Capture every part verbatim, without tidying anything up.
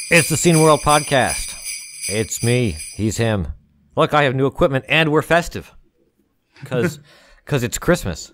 It's the Scene World Podcast. It's me. He's him. Look, I have new equipment, and we're festive. Because because it's Christmas.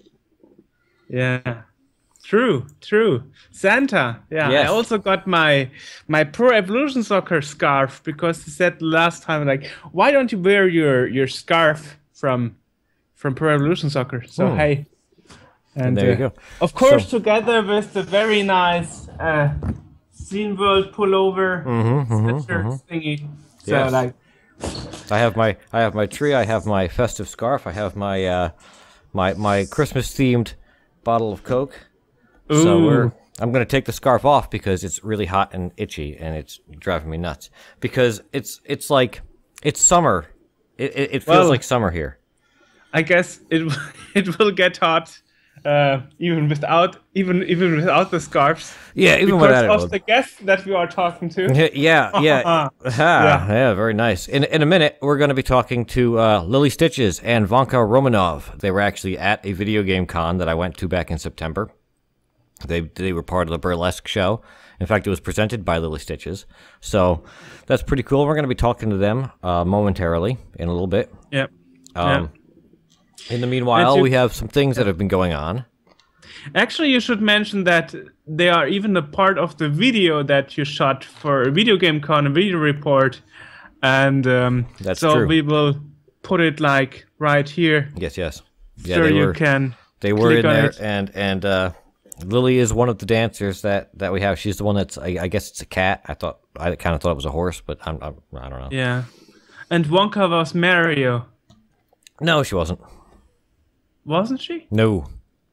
Yeah. True, true. Santa. Yeah, Yes. I also got my my Pro Evolution Soccer scarf because he said last time, like, why don't you wear your, your scarf from from Pro Evolution Soccer? So, Hmm. hey. And there you go. Of course, So- together with the very nice uh, Scene World pullover Mhm, mhm, sweatshirt mhm. thingy. So, Yes. like, I have my I have my tree. I have my festive scarf. I have my uh, my my Christmas themed bottle of Coke. So Ooh. we're. I'm gonna take the scarf off because it's really hot and itchy, and it's driving me nuts. Because it's it's like it's summer. It it, it feels Well- like summer here. I guess it it will get hot uh, even without even even without the scarves. Yeah, even because without it. of will- the guest that we are talking to. Yeah, yeah, Uh-huh. yeah, yeah, very nice. In in a minute, we're going to be talking to uh, Lily Stitches and Vanka Romanov. They were actually at a video game con that I went to back in September. They they were part of the burlesque show. In fact, it was presented by Lily Stitches. So that's pretty cool. We're going to be talking to them uh, momentarily in a little bit. Yep. Um, In the meanwhile, And you- we have some things that have been going on. Actually, you should mention that they are even a part of the video that you shot for a video game con, a video report, and um, That's so true. we will put it like right here, Yes, yes. Yeah, so they you were. can. They were click in on there, it. and and uh, Lily is one of the dancers that, that we have. She's the one that's I, I guess it's a cat. I thought I kind of thought it was a horse, but I'm, I'm I don't know. Yeah, and Wonka was Mario, No, she wasn't. wasn't she? No,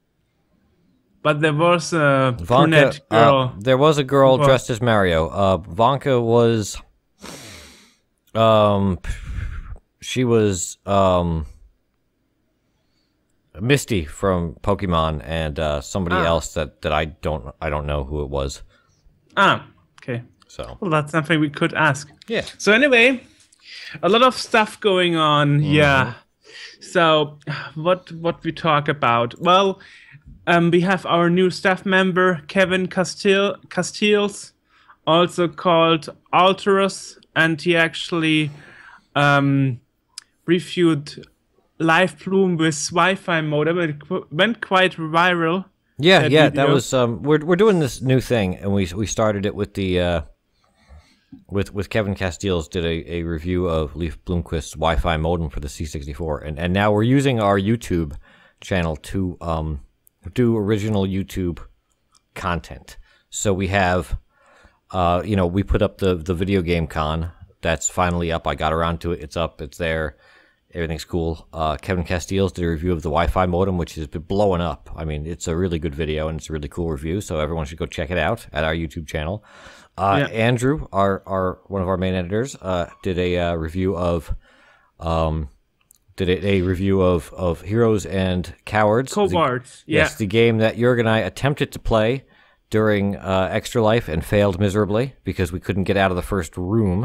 But there was a Vanka. brunette Uh, girl. there was a girl Well- dressed as Mario. Uh, Vanka was. Um, she was um. Misty from Pokemon, and uh, somebody Ah. else that, that I don't I don't know who it was. Ah, okay. So Well, that's something we could ask. yeah, So anyway, a lot of stuff going on. Mm-hmm. Yeah. So what what we talk about? Well, um, we have our new staff member Kevin Castile Castiles, also called Alterus, and he actually um, reviewed Live Bloom with Wi-Fi modem. It qu- went quite viral. yeah, that yeah. That video. was um. We're we're doing this new thing, and we we started it with the uh. With with Kevin Castiles did a, a review of Leaf Bloomquist's Wi-Fi modem for the C sixty-four, and and now we're using our YouTube channel to um do original YouTube content. So we have, uh, you know, we put up the the video game con that's finally up. I got around to it. It's up. It's there. Everything's cool. Uh, Kevin Castiles did a review of the Wi-Fi modem, which has been blowing up. I mean, it's a really good video and it's a really cool review. So everyone should go check it out at our YouTube channel. Uh, Yeah. Andrew, our, our one of our main editors, uh, did a uh, review of, um, did a, a review of, of Heroes and Cowards. The- Covards. Yeah. Yes, the game that Jurg and I attempted to play during uh, Extra Life and failed miserably because we couldn't get out of the first room.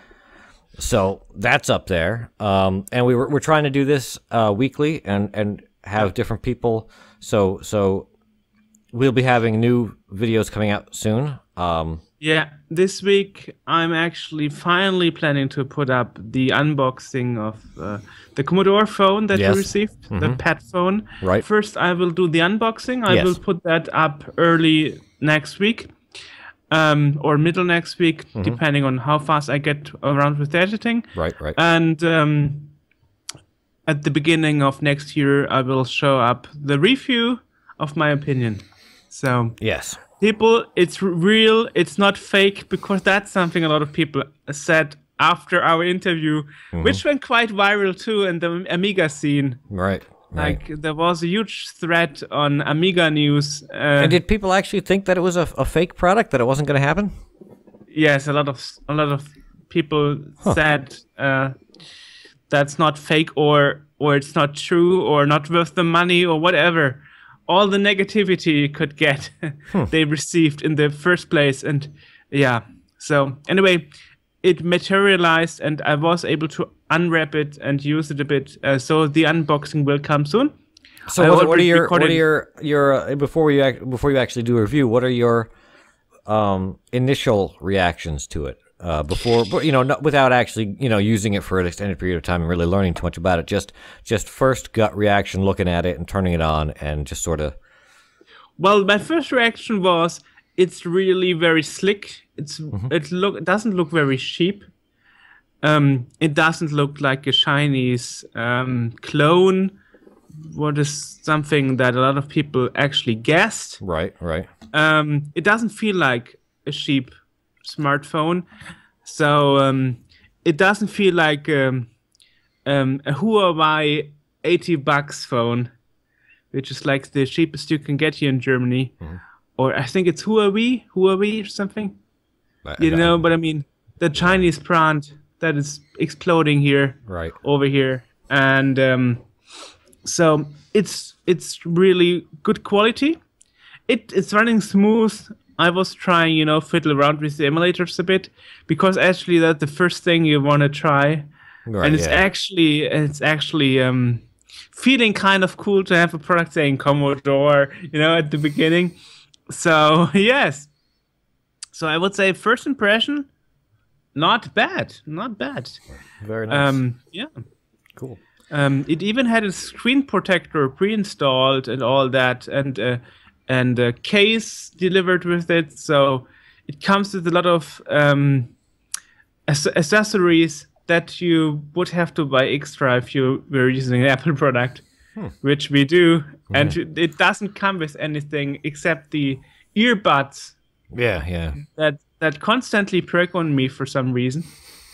So that's up there, um, and we were we're trying to do this uh, weekly and and have different people. So so we'll be having new videos coming out soon. Um, Yeah, this week I'm actually finally planning to put up the unboxing of uh, the Commodore phone that Yes. we received, the pad phone. Right. First, I will do the unboxing. I Yes. will put that up early next week, um, or middle next week, depending on how fast I get around with the editing. right, right. And um, at the beginning of next year, I will show up the review of my opinion. So. Yes. People, it's real, it's not fake, because that's something a lot of people said after our interview, which went quite viral too in the Amiga scene. Right. Right. Like, there was a huge thread on Amiga News. Uh, And did people actually think that it was a, a fake product, that it wasn't going to happen? yes, a lot of a lot of people said uh, that's not fake, or or it's not true, or not worth the money, or whatever. All the negativity you could get, they received in the first place, and yeah. So anyway, it materialized, and I was able to unwrap it and use it a bit. Uh, so the unboxing will come soon. So I what, what are already your what are recorded- your your uh, before you ac- before you actually do a review? What are your um, initial reactions to it uh, before, but you know, not, without actually you know using it for an extended period of time and really learning too much about it? Just just first gut reaction, looking at it and turning it on, and just sort of. Well, my first reaction was it's really very slick. It's mm-hmm. it look it doesn't look very cheap. Um, it doesn't look like a Chinese um, clone. What is something that a lot of people actually guessed. Right, right. Um, it doesn't feel like a cheap smartphone. So um, it doesn't feel like um, um, a Huawei eighty bucks phone, which is like the cheapest you can get here in Germany. Mm-hmm. Or I think it's Huawei, Huawei or something. I, you I know, but I mean, the Chinese brand that is exploding here, right over here. And... Um, So it's it's really good quality. It it's running smooth. I was trying, you know, fiddle around with the emulators a bit because actually that's the first thing you want to try, right, and it's yeah. actually it's actually um, feeling kind of cool to have a product saying Commodore, you know, at the beginning. So yes, so I would say first impression, not bad, not bad. Very nice. Um, yeah, cool. Um, it even had a screen protector pre-installed and all that, and uh, and a case delivered with it. So it comes with a lot of um, accessories that you would have to buy extra if you were using an Apple product, hmm. which we do. Mm-hmm. And it doesn't come with anything except the earbuds. Yeah, yeah. That that constantly break on me for some reason.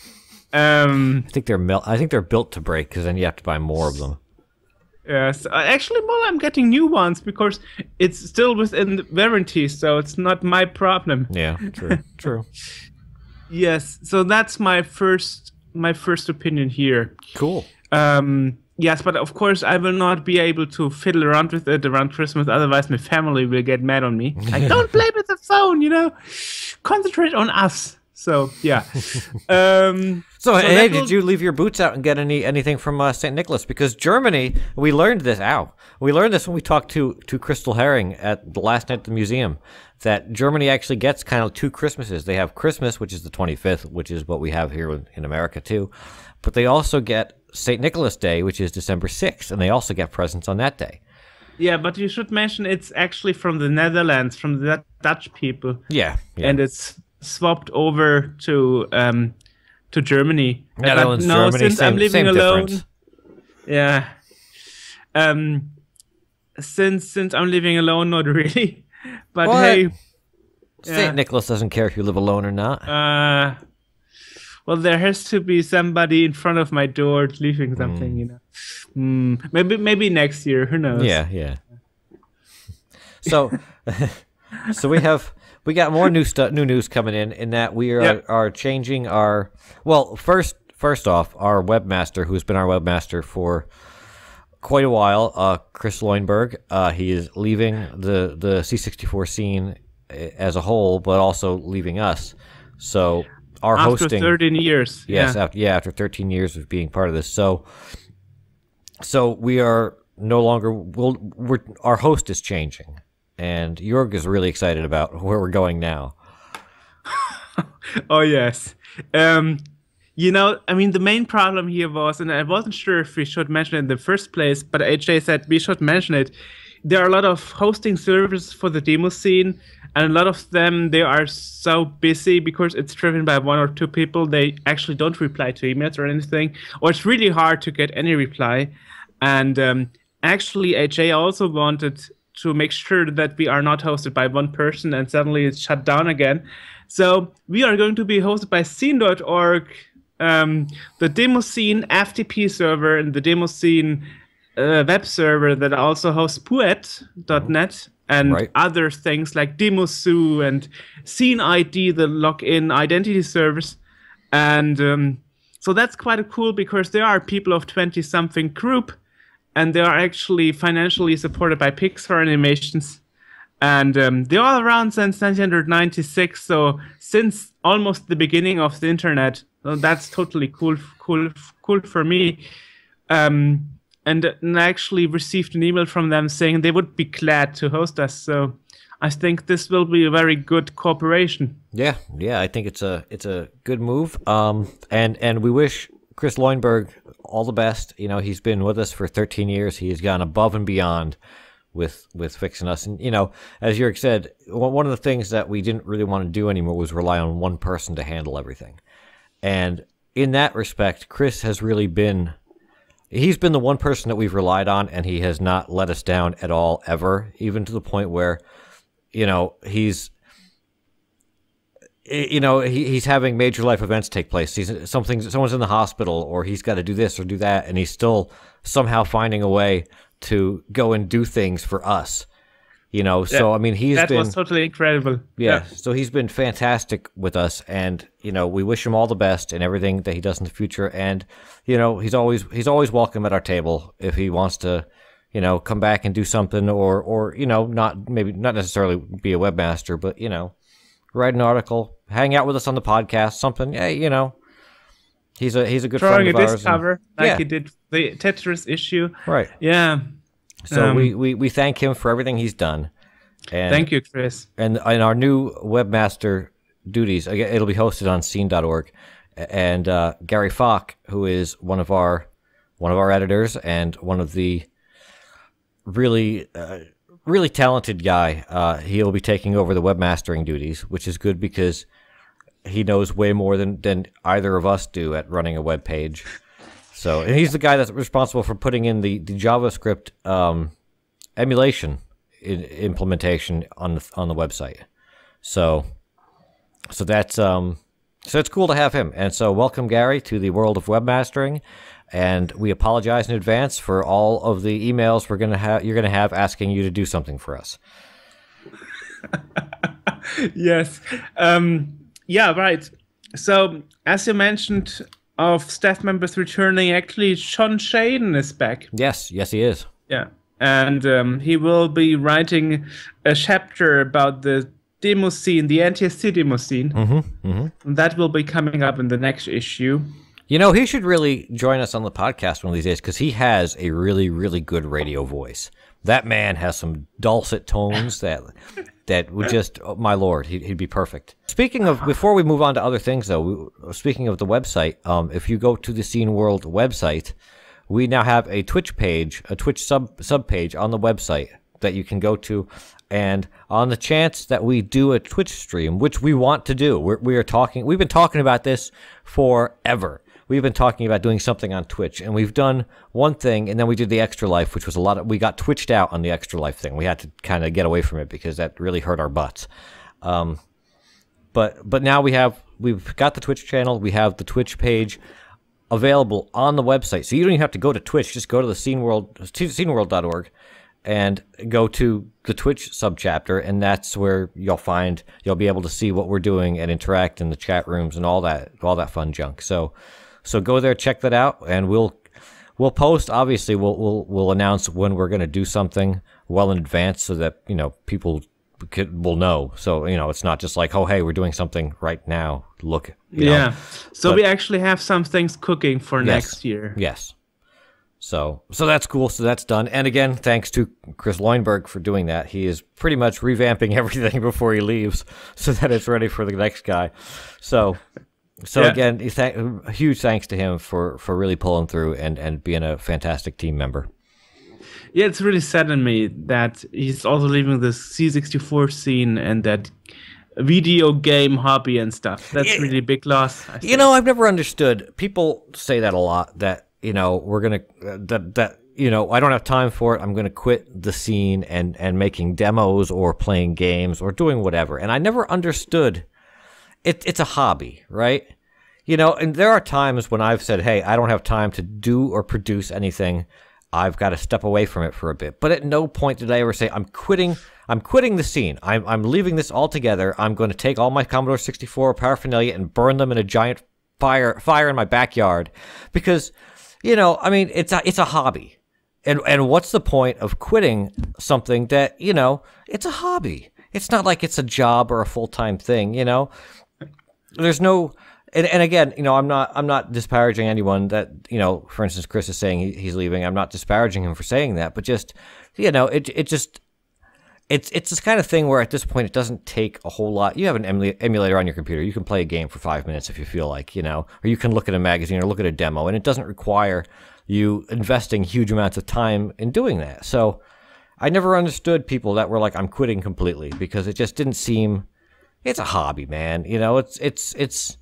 Um, I think they're mel- I think they're built to break because then you have to buy more of them. Yes, actually, well, I'm getting new ones because it's still within the warranty, so it's not my problem. Yeah, true, true. Yes, so that's my first my first opinion here. Cool. Um, yes, but of course I will not be able to fiddle around with it around Christmas. Otherwise, my family will get mad on me. Like, don't play with the phone, you know. Concentrate on us. So yeah. um, so, so hey, did you leave your boots out and get any anything from uh, Saint Nicholas? Because Germany, we learned this. Ow, we learned this when we talked to to Crystal Herring at the last night at the museum. That Germany actually gets kind of two Christmases. They have Christmas, which is the twenty-fifth, which is what we have here in America too. But they also get Saint Nicholas Day, which is December sixth, and they also get presents on that day. Yeah, but you should mention it's actually from the Netherlands, from the Dutch people. Yeah, yeah. And it's swapped over to um to Germany. Netherlands, no, Germany, since same, I'm living same alone. difference. Yeah. Um since since I'm living alone, not really. But what? hey, Saint Yeah. Nicholas doesn't care if you live alone or not. Uh well, there has to be somebody in front of my door leaving something, mm. you know. Mm, maybe maybe next year, who knows? Yeah, yeah. So so we have We got more new stuff, new news coming in. In that we are yep. are changing our well. First, first off, our webmaster, who's been our webmaster for quite a while, uh, Chris Loinberg, uh, he is leaving the the C sixty-four scene as a whole, but also leaving us. So our after hosting after thirteen years, yes, yeah. after yeah, after thirteen years of being part of this. So so we are no longer. We'll, we're our host is changing. And Jörg is really excited about where we're going now. Oh, yes. Um, you know, I mean, the main problem here was, and I wasn't sure if we should mention it in the first place, but A J said we should mention it. There are a lot of hosting servers for the demo scene, and a lot of them, they are so busy because it's driven by one or two people. They actually don't reply to emails or anything, or it's really hard to get any reply. And um, actually, A J also wanted to make sure that we are not hosted by one person and suddenly it's shut down again. So we are going to be hosted by scene dot org, um, the demo scene F T P server, and the demo scene uh, web server that also hosts Puet dot net and right. other things like Demosoo and Scene I D, the login identity service. And um, so that's quite cool because there are people of twenty-something group, and they are actually financially supported by Pixar Animations. And um, they're all around since nineteen ninety-six, so since almost the beginning of the internet. So that's totally cool, cool, cool for me. Um, and, and I actually received an email from them saying they would be glad to host us. So I think this will be a very good cooperation. Yeah, yeah, I think it's a it's a good move. Um, and and we wish Chris Loinberg all the best. You know, he's been with us for thirteen years. He has gone above and beyond with with fixing us. And you know, as Jörg said, one of the things that we didn't really want to do anymore was rely on one person to handle everything. And in that respect, Chris has really been. He's been the one person that we've relied on, and he has not let us down at all, ever, even to the point where, you know, he's, you know, he, he's having major life events take place. He's something, someone's in the hospital, or he's got to do this or do that, and he's still somehow finding a way to go and do things for us. You know, yeah, so I mean, he's that been, was totally incredible. Yeah, yeah, so he's been fantastic with us, and you know, we wish him all the best in everything that he does in the future. And you know, he's always he's always welcome at our table if he wants to, you know, come back and do something, or or you know, not maybe not necessarily be a webmaster, but you know, write an article, hang out with us on the podcast, something. Yeah, you know, he's a he's a good Drawing friend a of ours. disc cover, and, like yeah. he did the Tetris issue. Right. Yeah. So um, we, we, we thank him for everything he's done. And, thank you, Chris. And in our new webmaster duties, again, it'll be hosted on scene dot org. And uh, Gary Falk, who is one of our one of our editors and one of the really uh, really talented guy, uh, he'll be taking over the webmastering duties, which is good because he knows way more than, than either of us do at running a web page. So, and he's the guy that's responsible for putting in the, the JavaScript um, emulation in, implementation on the on the website. So, so that's um, so it's cool to have him. And so, welcome Gary to the world of webmastering. And we apologize in advance for all of the emails we're gonna have. You're gonna have asking you to do something for us. Yes. Um, yeah. Right. So, as you mentioned, of staff members returning, actually Sean Shaden is back. Yes, yes he is. Yeah, and um, he will be writing a chapter about the demo scene, the N T S C demo scene. Mm-hmm, mm-hmm. That will be coming up in the next issue. You know, he should really join us on the podcast one of these days because he has a really, really good radio voice. That man has some dulcet tones that that would just, oh, my lord, he'd, he'd be perfect. Speaking of, before we move on to other things, though, we, speaking of the website, um, if you go to the Scene World website, we now have a Twitch page, a Twitch sub sub page on the website that you can go to. And on the chance that we do a Twitch stream, which we want to do, we're, we are talking, we've been talking about this forever. We've been talking about doing something on Twitch, and we've done one thing, and then we did the Extra Life, which was a lot of, we got twitched out on the Extra Life thing. We had to kind of get away from it because that really hurt our butts. Um, but but now we have, we've got the Twitch channel, we have the Twitch page available on the website. So you don't even have to go to Twitch, just go to the Scene World, scene world dot org, and go to the Twitch subchapter, and that's where you'll find, you'll be able to see what we're doing and interact in the chat rooms and all that, all that fun junk. So So go there, check that out, and we'll we'll post. Obviously, we'll we'll we'll announce when we're going to do something well in advance, so that you know people could, will know. So you know, it's not just like, oh, hey, we're doing something right now. Look, you yeah. know? So but, we actually have some things cooking for yes, next year. Yes. So so that's cool. So that's done. And again, thanks to Chris Loinberg for doing that. He is pretty much revamping everything before he leaves, so that it's ready for the next guy. So. So yeah. again, th huge thanks to him for, for really pulling through and, and being a fantastic team member. Yeah, it's really saddened me that he's also leaving the C sixty-four scene and that video game hobby and stuff. That's it, really a big loss. I you think. know, I've never understood. People say that a lot, that, you know, we're going to, uh, that, that, you know, I don't have time for it. I'm going to quit the scene and, and making demos or playing games or doing whatever. And I never understood. It, it's a hobby, right? You know, and there are times when I've said, hey, I don't have time to do or produce anything. I've got to step away from it for a bit. But at no point did I ever say, I'm quitting I'm quitting the scene. I'm, I'm leaving this altogether. I'm going to take all my Commodore sixty-four paraphernalia and burn them in a giant fire fire in my backyard. Because, you know, I mean, it's a, it's a hobby. And, and what's the point of quitting something that, you know, it's a hobby? It's not like it's a job or a full-time thing, you know? There's no, and, and again, you know, I'm not, I'm not disparaging anyone that, you know, for instance, Chris is saying he, he's leaving. I'm not disparaging him for saying that, but just, you know, it, it just, it's it's this kind of thing where at this point it doesn't take a whole lot. You have an emula- emulator on your computer. You can play a game for five minutes if you feel like, you know, or you can look at a magazine or look at a demo, and it doesn't require you investing huge amounts of time in doing that. So I never understood people that were like, I'm quitting completely, because it just didn't seem. It's a hobby, man. You know, it's it's it's.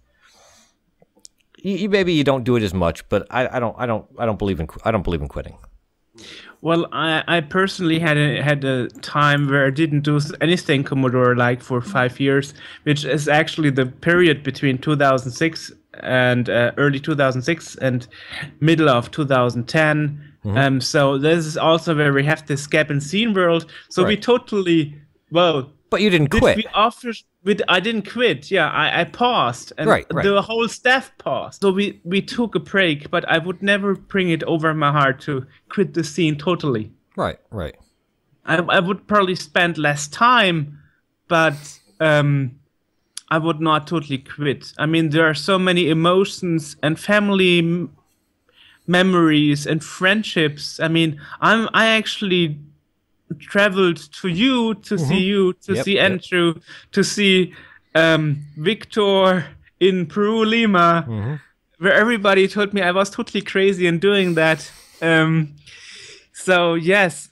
You, you maybe you don't do it as much, but I, I don't I don't I don't believe in I don't believe in quitting. Well, I, I personally had a had a time where I didn't do anything Commodore like for five years, which is actually the period between two thousand six and uh, early two thousand six and middle of two thousand ten. Mm-hmm. Um, so this is also where we have this gap in Scene World. So right. we totally well. But you didn't quit. We offer, we, I didn't quit. Yeah, I, I paused, and right, right. the whole staff paused. So we, we took a break, but I would never bring it over my heart to quit the scene totally. Right, right. I, I would probably spend less time, but um, I would not totally quit. I mean, there are so many emotions and family m- memories and friendships. I mean, I'm I actually. traveled to you to mm-hmm. see you to yep, see Andrew yep. to see um, Victor in Peru, Lima, mm-hmm. where everybody told me I was totally crazy in doing that. Um, so yes,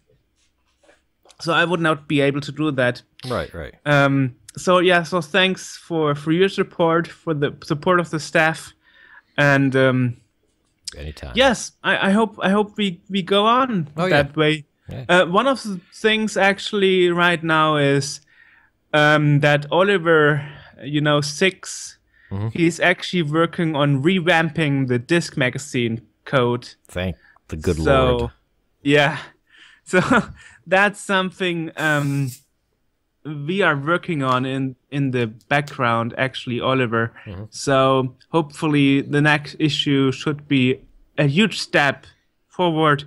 so I would not be able to do that. Right, right. Um, so yeah, so thanks for for your support, for the support of the staff, and um, anytime. Yes, I, I hope I hope we we go on oh, that yeah. way. Yeah. Uh, one of the things actually right now is um, that Oliver, you know, Six, mm-hmm. he's actually working on revamping the Disc Magazine code. Thank the good so, Lord. Yeah. So that's something um, we are working on in, in the background, actually, Oliver. Mm-hmm. So hopefully the next issue should be a huge step forward.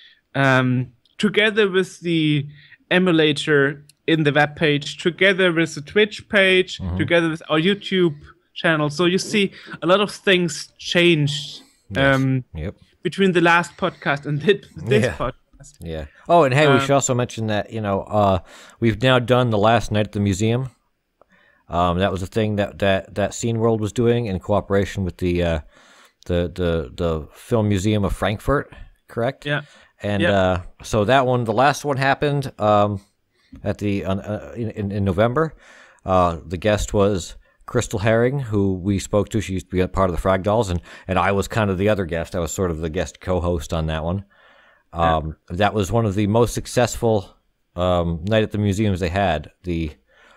Um, together with the emulator in the web page, together with the Twitch page, mm-hmm. together with our YouTube channel. So you see a lot of things changed yes. um, yep. between the last podcast and this yeah. podcast. Yeah. Oh, and hey, um, we should also mention that, you know, uh, we've now done the last night at the museum. Um, that was a thing that, that, that Scene World was doing in cooperation with the, uh, the, the, the Film Museum of Frankfurt, correct? Yeah. And yep. uh, so that one, the last one happened um, at the uh, in, in November. Uh, the guest was Crystal Herring, who we spoke to. She used to be a part of the Frag Dolls, and, and I was kind of the other guest. I was sort of the guest co-host on that one. Um, yeah. That was one of the most successful um, night at the museums they had. The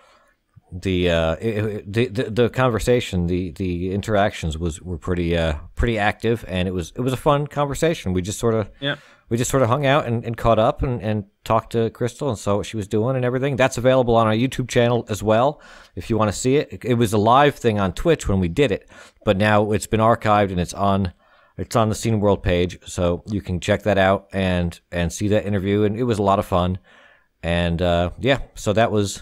the uh, it, the, the the conversation, the the interactions was were pretty uh, pretty active, and it was it was a fun conversation. We just sort of yeah. We just sort of hung out and, and caught up and, and talked to Crystal and saw what she was doing and everything. That's available on our YouTube channel as well if you want to see it. It, it was a live thing on Twitch when we did it, but now it's been archived and it's on it's on the Scene World page, so you can check that out and and see that interview. And it was a lot of fun. And uh, yeah, so that was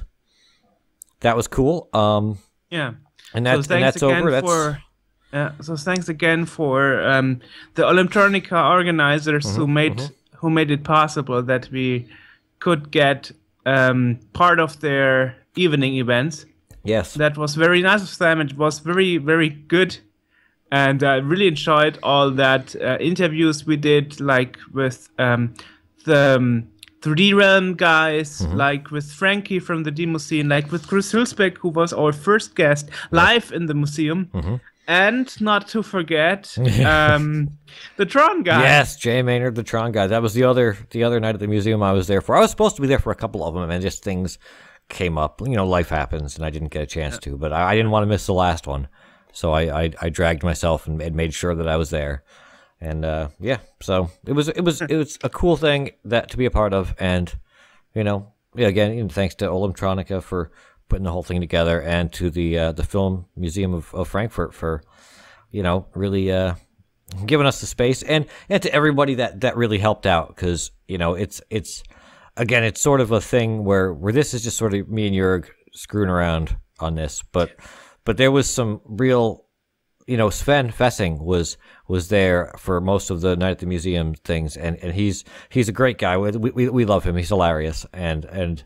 that was cool. Um, yeah, and that's so and that's over. That's for- Yeah, so thanks again for um, the Olymtronica organizers mm-hmm, who made mm-hmm. who made it possible that we could get um, part of their evening events. Yes, that was very nice of them. It was very very good, and I really enjoyed all that uh, interviews we did, like with um, the um, three D Realm guys, mm-hmm. like with Frankie from the Demo Scene, like with Chris Hülsbeck, who was our first guest live in the museum. Mm-hmm. And not to forget um, the Tron guy. Yes, Jay Maynard, the Tron guy. That was the other the other night at the museum I was there for. I was supposed to be there for a couple of them, and just things came up. You know, life happens, and I didn't get a chance to. But I, I didn't want to miss the last one, so I, I, I dragged myself and made sure that I was there. And uh, yeah, so it was it was it was a cool thing that to be a part of, and you know, yeah, again, you know, thanks to Olymtronica for putting the whole thing together, and to the uh, the Film Museum of, of Frankfurt for, you know, really uh, giving us the space, and, and to everybody that, that really helped out, because, you know, it's it's again, it's sort of a thing where where this is just sort of me and Jörg screwing around on this, but but there was some real, you know, Sven Fessing was was there for most of the night at the museum things, and, and he's he's a great guy. We, we we love him. He's hilarious, and and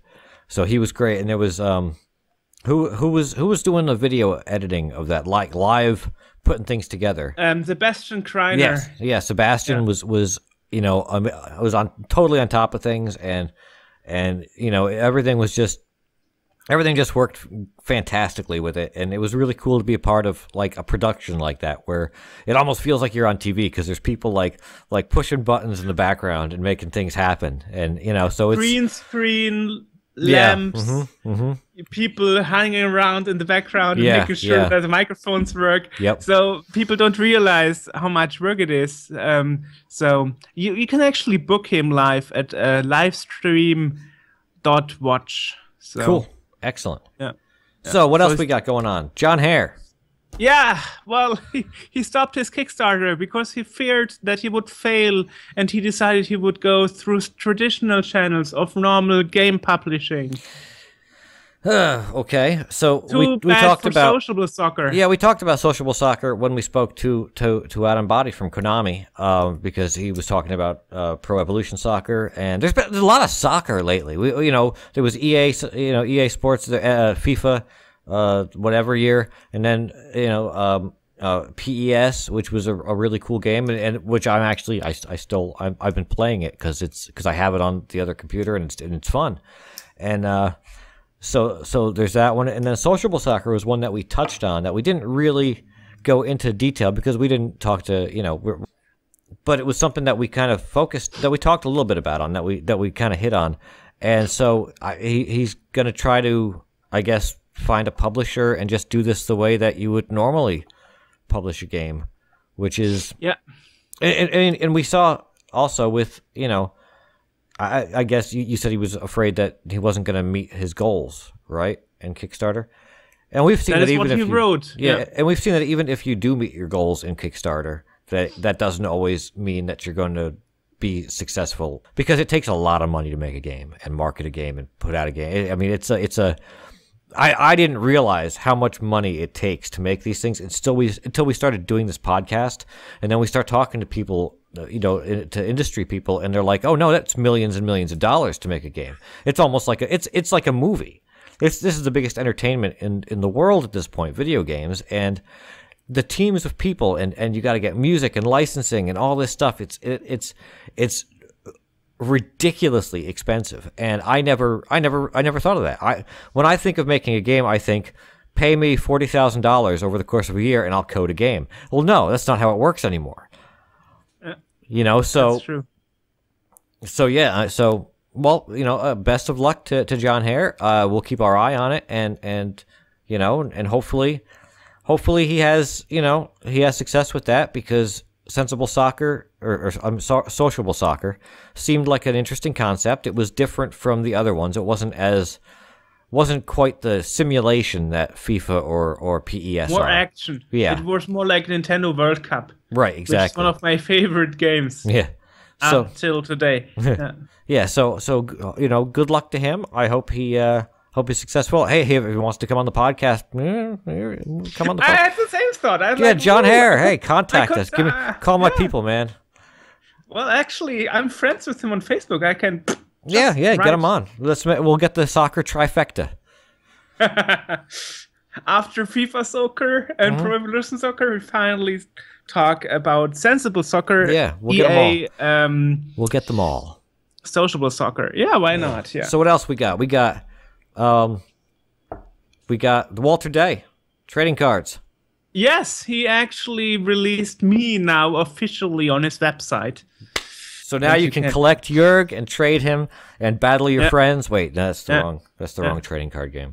So he was great, and there was um, who who was who was doing the video editing of that, like live putting things together. Um, Sebastian Kreiner. Yes, yeah. Sebastian Yeah. was was you know um, was on totally on top of things, and and you know everything was just everything just worked fantastically with it, and it was really cool to be a part of like a production like that, where it almost feels like you're on T V because there's people like like pushing buttons in the background and making things happen, and you know so it's Green screen, yeah, lamps, mm-hmm, mm-hmm. people hanging around in the background Yeah, and making sure yeah. that the microphones work. Yep. So people don't realize how much work it is. Um, so you, you can actually book him live at uh, livestream dot watch. So, Cool, excellent. Yeah. So what So else it's- we got going on? John Hare. Yeah, well, he, he stopped his Kickstarter because he feared that he would fail, and he decided he would go through traditional channels of normal game publishing. Okay, so Too we we bad talked for about sociable soccer. yeah we talked about sociable soccer when we spoke to to to Adam Body from Konami, um, because he was talking about uh, Pro Evolution Soccer, and there's been there's a lot of soccer lately. We you know there was E A you know E A Sports, uh, FIFA, uh, whatever year, and then you know um, uh, P E S, which was a, a really cool game, and, and which I'm actually I, I still I'm, I've been playing it because it's because I have it on the other computer and it's and it's fun, and. Uh, So, so there's that one, and then sociable soccer was one that we touched on that we didn't really go into detail because we didn't talk to you know, we're, but it was something that we kind of focused that we talked a little bit about on that we that we kind of hit on, and so I, he he's gonna try to I guess find a publisher and just do this the way that you would normally publish a game, which is Yeah. and and, and we saw also with you know. I, I guess you, you said he was afraid that he wasn't going to meet his goals, right? In Kickstarter, and we've seen That that, is even what if he you, wrote, yeah, yeah. and we've seen that even if you do meet your goals in Kickstarter, that that doesn't always mean that you're going to be successful because it takes a lot of money to make a game and market a game and put out a game. I mean, it's a it's a I, I didn't realize how much money it takes to make these things until we until we started doing this podcast, and then we start talking to people, you know, to industry people, and they're like, "Oh no, that's millions and millions of dollars to make a game." It's almost like a, it's it's like a movie. It's this is the biggest entertainment in in the world at this point, video games, and the teams of people, and and you got to get music and licensing and all this stuff. It's it, it's it's ridiculously expensive, and I never I never I never thought of that. I when I think of making a game, I think pay me forty thousand dollars over the course of a year and I'll code a game. Well, no, that's not how it works anymore. Yeah. You know, so That's true. so yeah, uh, so well, you know, uh, best of luck to, to John Hare. Uh, we'll keep our eye on it, and and you know, and hopefully, hopefully he has you know he has success with that, because sensible soccer or, or um, so, sociable soccer seemed like an interesting concept. It was different from the other ones. It wasn't as wasn't quite the simulation that FIFA or or P E S More are. action. Yeah. It was more like Nintendo World Cup. Right, Which is exactly. one of my favorite games Yeah. So until today. Yeah. yeah, so so you know, good luck to him. I hope he uh hope he's successful. Hey, if he wants to come on the podcast, eh, eh, come on the I podcast. had the same thought. I was Yeah, like, John "Ooh, Hare. I Hey, could- contact I could, us. Give me uh, call my yeah. people, man. Well, actually, I'm friends with him on Facebook. I can. Yeah, just yeah, get write- him on. Let's ma- we'll get the soccer trifecta. After FIFA Soccer and Mm-hmm. Pro Evolution Soccer, we finally talk about sensible soccer. Yeah, we'll E get 'em A, um, We'll get them all. sociable soccer. Yeah, why not? Yeah. So what else we got? We got um we got the Walter Day trading cards. Yes, he actually released me now officially on his website. So now Yes, you you can can. collect Jurg and trade him and battle your Yeah. friends. Wait, no, that's the Yeah. wrong that's the Yeah. wrong trading card game.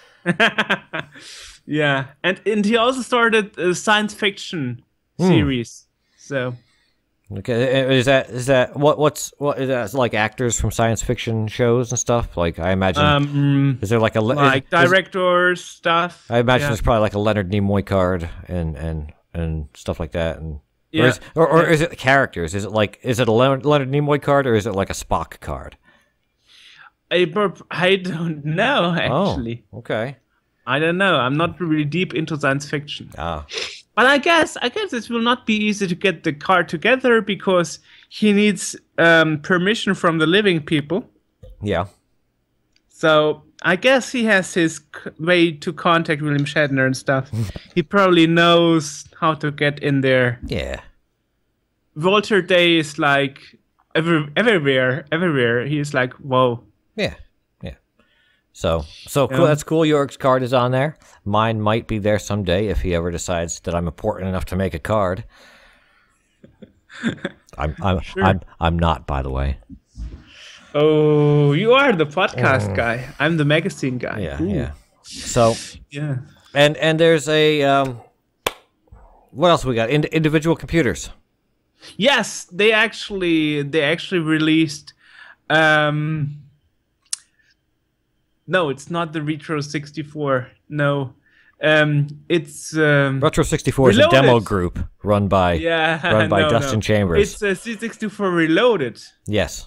Yeah, and and he also started a science fiction Hmm. series. So Okay, is that is that what what's what is that like actors from science fiction shows and stuff? Like I imagine, um, is there like a le- like is- is- director stuff. I imagine yeah. there's probably like a Leonard Nimoy card and and and stuff like that. And or Yeah. is, or, or is it characters? Is it like is it a Leonard, Leonard Nimoy card or is it like a Spock card? I, burp- I don't know actually. Oh, okay. I don't know. I'm not really deep into science fiction. Ah, But I guess I guess it will not be easy to get the card together because he needs um, permission from the living people. yeah. So I guess he has his c- way to contact William Shatner and stuff. He probably knows how to get in there. Yeah. Walter Day is like every, everywhere, everywhere. He's like, whoa. Yeah. Yeah. So, so cool. Yeah. That's cool. York's card is on there. Mine might be there someday if he ever decides that I'm important enough to make a card. I'm, I'm, Sure. I'm, I'm not, by the way. Oh, you are the podcast guy. I'm the magazine guy. Yeah. Ooh. Yeah. So, Yeah. and, and there's a, um, what else we got? Ind- individual computers. Yes, they actually they actually released. Um, no, it's not the Retro sixty-four. No, um, it's um, Retro sixty-four is a Reloaded. demo group run by, yeah, run by no, Dustin no. Chambers. It's a C sixty-four Reloaded. Yes.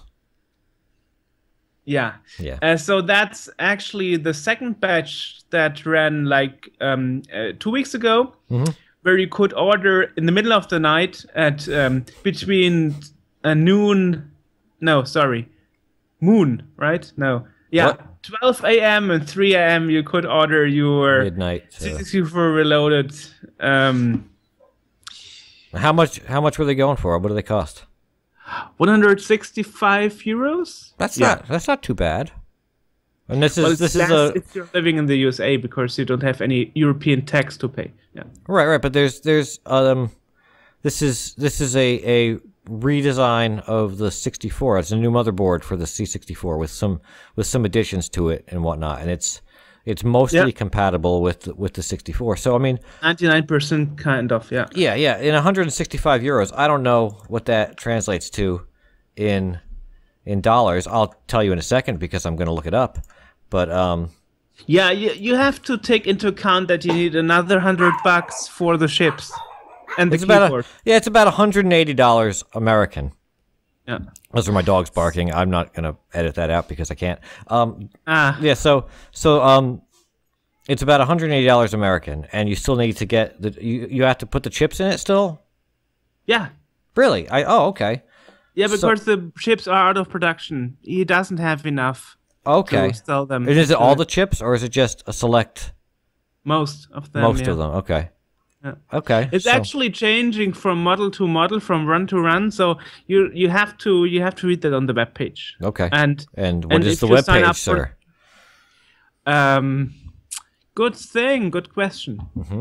Yeah. Yeah. Uh, so that's actually the second batch that ran like um, uh, two weeks ago, Mm-hmm. where you could order in the middle of the night at um, between uh, noon, no, sorry, moon, right? No, yeah, What? twelve a m and three a m you could order your Midnight. C Uh, sixty-four Reloaded. Um, how much? How much were they going for? What do they cost? one hundred sixty-five euros. That's Yeah. not. That's not too bad. And this is Well, it's this is less a if you're living in the U S A because you don't have any European tax to pay. Yeah. right, right. But there's there's um, this is this is a a redesign of the sixty-four. It's a new motherboard for the C sixty-four with some with some additions to it and whatnot, and it's it's mostly Yeah. compatible with the- with the sixty-four. So I mean, ninety-nine percent kind of, yeah. yeah, yeah. In one hundred sixty-five euros, I don't know what that translates to in in dollars. I'll tell you in a second because I'm going to look it up. But um, Yeah, you, you have to take into account that you need another hundred bucks for the ships and the it's about keyboard. a, yeah, it's about one hundred eighty dollars American. Yeah. Those are my dogs barking. I'm not going to edit that out because I can't. Um, Ah, yeah, so so um, it's about one hundred eighty dollars American, and you still need to get the you you have to put the chips in it still. yeah. Really? I oh okay Yeah, So- because the ships are out of production. He doesn't have enough okay. to sell them. And is it to all the chips, or is it just a select most of them? most yeah. of them? Okay. Yeah. Okay. It's so- actually changing from model to model, from run to run. So you you have to you have to read that on the web page. okay. And And what and is if the you web sign page, up for- sir? Um, good thing, good question. Mm-hmm.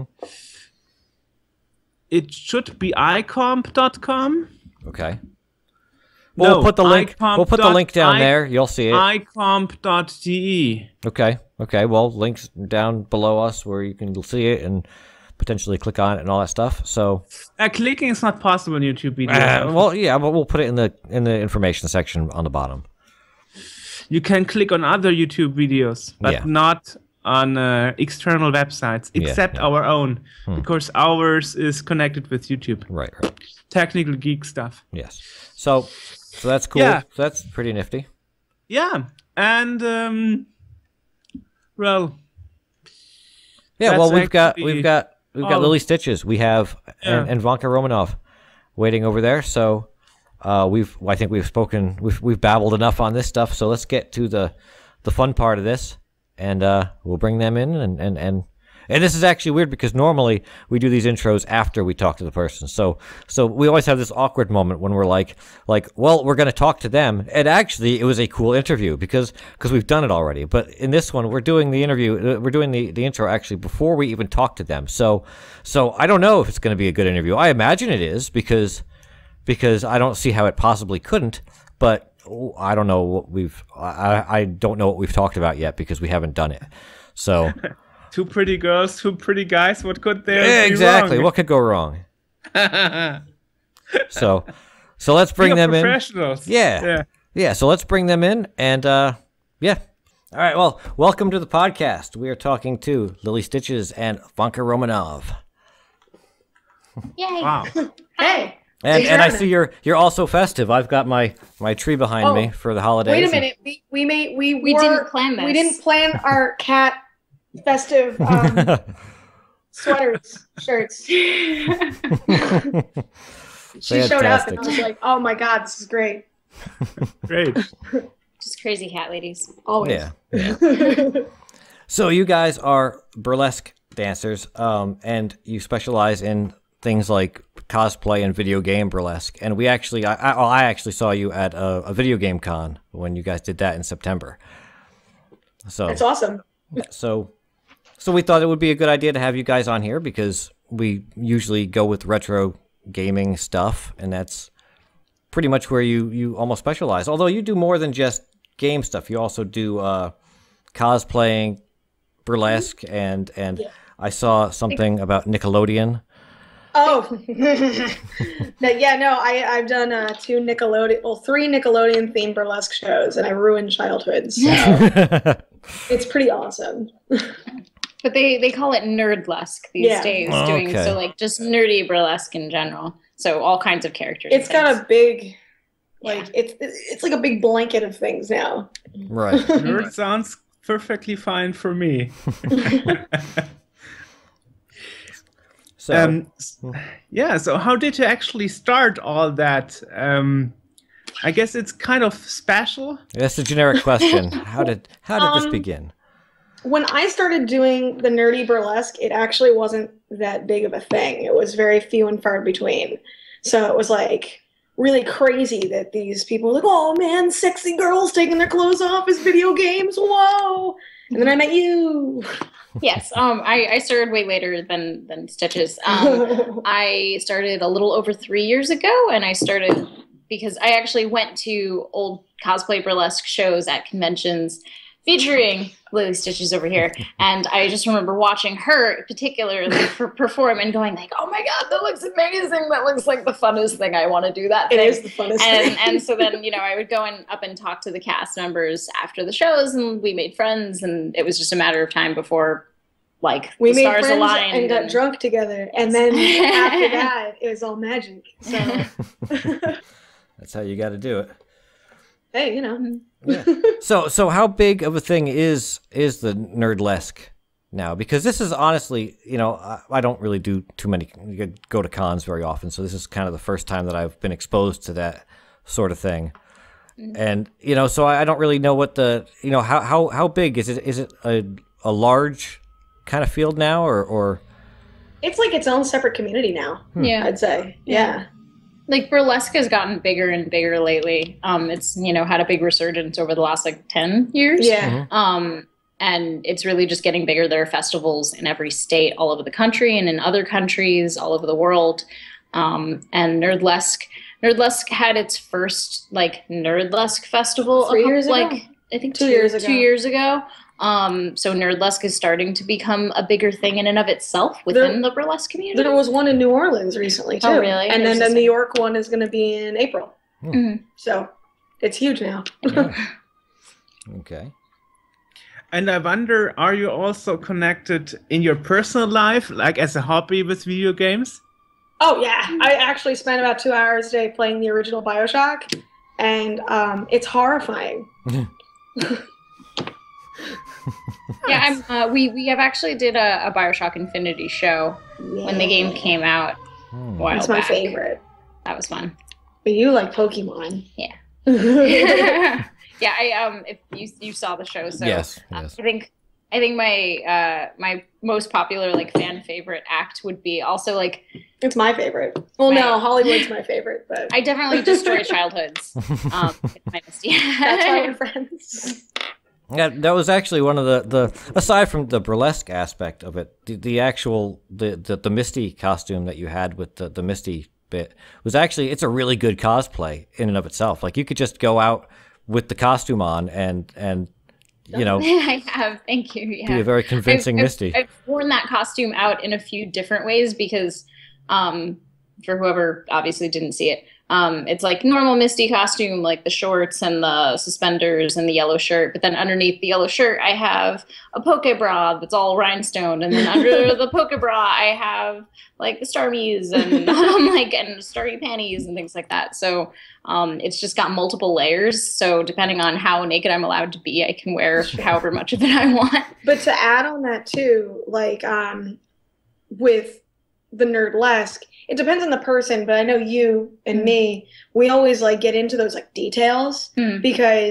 It should be icomp dot com. Okay. No, We'll put the link. icomp We'll put the dot link down I- there. You'll see it. icomp dot d e. Okay. Okay. Well, links down below us where you can see it and potentially click on it and all that stuff. So, Uh, clicking is not possible in YouTube videos. uh, well, yeah, but we'll put it in the in the information section on the bottom. You can click on other YouTube videos, but Yeah. not on uh, external websites, Yeah, except yeah. our own, because ours is connected with YouTube. Right. Right. Technical geek stuff. Yes. So, so that's cool. Yeah. So that's pretty nifty. Yeah, and um, well, Yeah. That's well, we've got actually we've got we've got all. Lily Stitches. We have Yeah. and, and Vanka Romanov waiting over there. So, uh, we've I think we've spoken we've we've babbled enough on this stuff. So let's get to the the fun part of this, and uh, we'll bring them in and and and. And this is actually weird because normally we do these intros after we talk to the person. So so we always have this awkward moment when we're like like, well, we're going to talk to them. And actually it was a cool interview because because we've done it already. But in this one we're doing the interview uh, we're doing the, the intro actually before we even talk to them. So so I don't know if it's going to be a good interview. I imagine it is because because I don't see how it possibly couldn't, but I don't know what we've I I don't know what we've talked about yet because we haven't done it. So two pretty girls, two pretty guys. What could there yeah, be exactly. wrong? What could go wrong? so, so let's bring We are them in. professionals. Yeah. Yeah. yeah. So let's bring them in, and uh, yeah. All right. Well, welcome to the podcast. We are talking to Lily Stitches and Vanka Romanov, Yay. Wow. Hey. and Thanks and for I having see you're you're also festive. I've got my my tree behind Oh, me for the holidays. Wait a and- minute. We, we made we We wore- didn't plan this. We didn't plan our cat festive um, sweaters, shirts. she showed up and I was Fantastic. like, "Oh my god, this is great." Great. just crazy cat ladies. Always. Yeah. yeah. So you guys are burlesque dancers, um, and you specialize in things like cosplay and video game burlesque. And we actually, I, I, well, I actually saw you at a, a video game con when you guys did that in September. So That's awesome. So, so we thought it would be a good idea to have you guys on here because we usually go with retro gaming stuff, and that's pretty much where you you almost specialize. Although you do more than just game stuff, you also do uh, cosplaying, burlesque, and and Yeah. I saw something about Nickelodeon. Oh, no, yeah, no, I, I've done uh, two Nickelodeon, well, three Nickelodeon themed burlesque shows, and I ruined childhoods. So it's pretty awesome. But they, they call it nerdlesque these Yeah. days, Oh, doing okay. so like just nerdy burlesque in general. So all kinds of characters. It's and got things. a big, like, Yeah. it's it's like a big blanket of things now. Right. Nerd sounds perfectly fine for me. So Um, s- yeah. So how did you actually start all that? Um, I guess it's kind of special. that's a generic question. How did how did this Um, begin? When I started doing the nerdy burlesque, it actually wasn't that big of a thing. It was very few and far between. So it was like really crazy that these people were like, oh man, sexy girls taking their clothes off as video games. Whoa. And then I met you. Yes. Um. I, I started way later than than Stitches. Um. I started a little over three years ago, and I started because I actually went to old cosplay burlesque shows at conventions featuring Lily Stitches over here, and I just remember watching her particularly per- perform and going like, "Oh my god, that looks amazing! That looks like the funnest thing. I want to do that It thing." is the funnest and thing. and so then you know I would go and up and talk to the cast members after the shows, and we made friends, and it was just a matter of time before like we the made stars friends aligned and got and- drunk together. And then after that, it was all magic. So, That's how you got to do it. hey, you know. Yeah. So, so how big of a thing is is the nerdlesque now? Because this is honestly, you know, I, I don't really do too many go to cons very often, so this is kind of the first time that I've been exposed to that sort of thing. And you know, so I, I don't really know what the, you know, how how how big is it? Is it a a large kind of field now, or or It's like its own separate community now, Yeah. I'd say. Yeah. Like burlesque has gotten bigger and bigger lately. Um, it's you know had a big resurgence over the last like ten years. Yeah. Um, and it's really just getting bigger. There are festivals in every state, all over the country, and in other countries, all over the world. Um, and Nerdlesque, Nerdlesque had its first like Nerdlesque festival Three a couple- years ago? like I think Two two, years ago. Two years ago. Um, so Nerdlesque is starting to become a bigger thing in and of itself within There- the burlesque community. There was one in New Orleans recently, too. Oh, really? And There's then the this New one. York one is going to be in April. Mhm. So it's huge now. okay? And I wonder, are you also connected in your personal life, like as a hobby with video games? Oh, yeah. I actually spent about two hours a day playing the original Bioshock, and um, it's horrifying. Yeah, I'm, uh, we we have actually did a, a Bioshock Infinity show when the game came out a while It's my back. favorite. That was fun. But you like Pokemon. Yeah. Yeah. Yeah, I um, if you you saw the show, so Yes, uh, yes. I think I think my uh my most popular like fan favorite act would be also like It's my favorite. Well, no, Right. Hollywood's my favorite, but I definitely destroy childhoods. Um, with Dynasty. that's why we're friends. Yeah, that was actually one of the, the aside from the burlesque aspect of it, the, the actual the, the the Misty costume that you had with the, the Misty bit was actually it's a really good cosplay in and of itself. Like you could just go out with the costume on and and you know I have. Thank you. Yeah. be a very convincing I've, Misty. I've, I've worn that costume out in a few different ways because, um, for whoever obviously didn't see it, um, it's like normal Misty costume, like the shorts and the suspenders and the yellow shirt. But then underneath the yellow shirt, I have a poke bra that's all rhinestone, and then under the poke bra, I have like the Starmies and um, like and starry panties and things like that. So um, it's just got multiple layers. So depending on how naked I'm allowed to be, I can wear however much of it I want. But to add on that too, like um, with the nerdlesque, it depends on the person. But I know you and me, we always like get into those like details Mm. because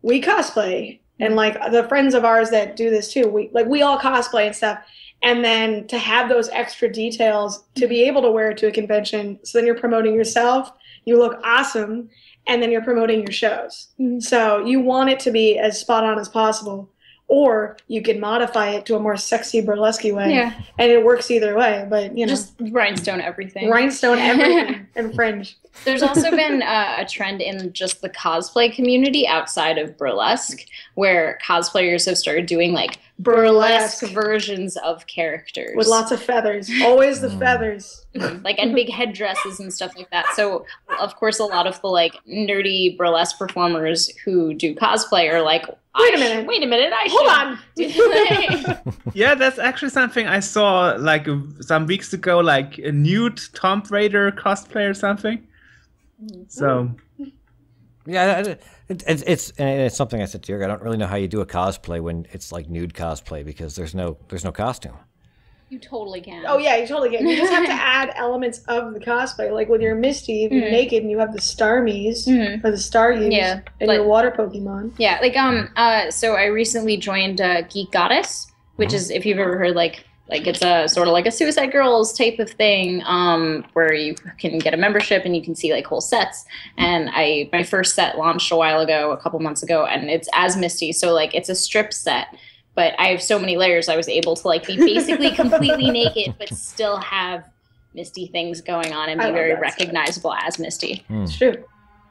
we cosplay, and like the friends of ours that do this too, we like we all cosplay and stuff. And then to have those extra details to be able to wear it to a convention, so then you're promoting yourself, you look awesome, and then you're promoting your shows. Mm-hmm. So you want it to be as spot on as possible, or you can modify it to a more sexy burlesque way, yeah. and it works either way. But you know, just rhinestone everything, rhinestone everything, and fringe. There's also been uh, a trend in just the cosplay community outside of burlesque, where cosplayers have started doing like burlesque, burlesque. versions of characters with lots of feathers. Always the feathers, like and big headdresses and stuff like that. So of course, a lot of the like nerdy burlesque performers who do cosplay are like, wait a minute, wait a minute, I hold on. Yeah, that's actually something I saw like some weeks ago, like a nude Tomb Raider cosplay or something. So, yeah, it, it, it's it's and it's something I said to Jörg. I don't really know how you do a cosplay when it's like nude cosplay because there's no there's no costume. You totally can. Oh yeah, you totally can. You just have to add elements of the cosplay, like with your Misty, if you're mm-hmm. naked and you have the Starmies mm-hmm. or the Staryus yeah, and like, your water Pokemon. Yeah, like um uh so I recently joined uh, Geek Goddess, which mm-hmm. is if you've ever heard like. Like it's a sort of like a Suicide Girls type of thing, um, where you can get a membership and you can see like whole sets. And I my first set launched a while ago, a couple months ago, and it's as Misty. So like it's a strip set, but I have so many layers. I was able to like be basically completely naked, but still have Misty things going on and be very recognizable set. as Misty. Mm. It's true.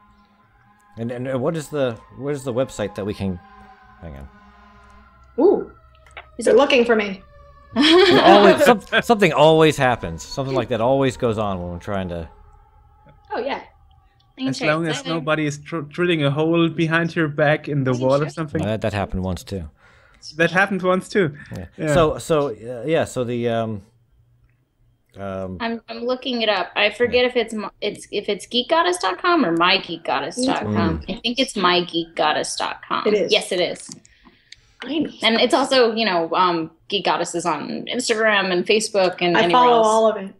And and what is the what is the website that we can? Hang on. Ooh, they're looking for me. always, some, something always happens. Something like that always goes on when we're trying to. Oh yeah. As long as nobody is tr drilling a hole behind your back in the wall or something. Well, that, that happened once too. That happened once too. Yeah. Yeah. So so uh, yeah. So the um. Um, I'm I'm looking it up. I forget yeah. if it's it's if it's geek goddess dot com or my geek goddess dot com. Mm. I think it's my geek goddess dot com. It is. Yes, it is. And it's also, you know, um, Geek Goddess is on Instagram and Facebook and I anywhere follow else. all of it.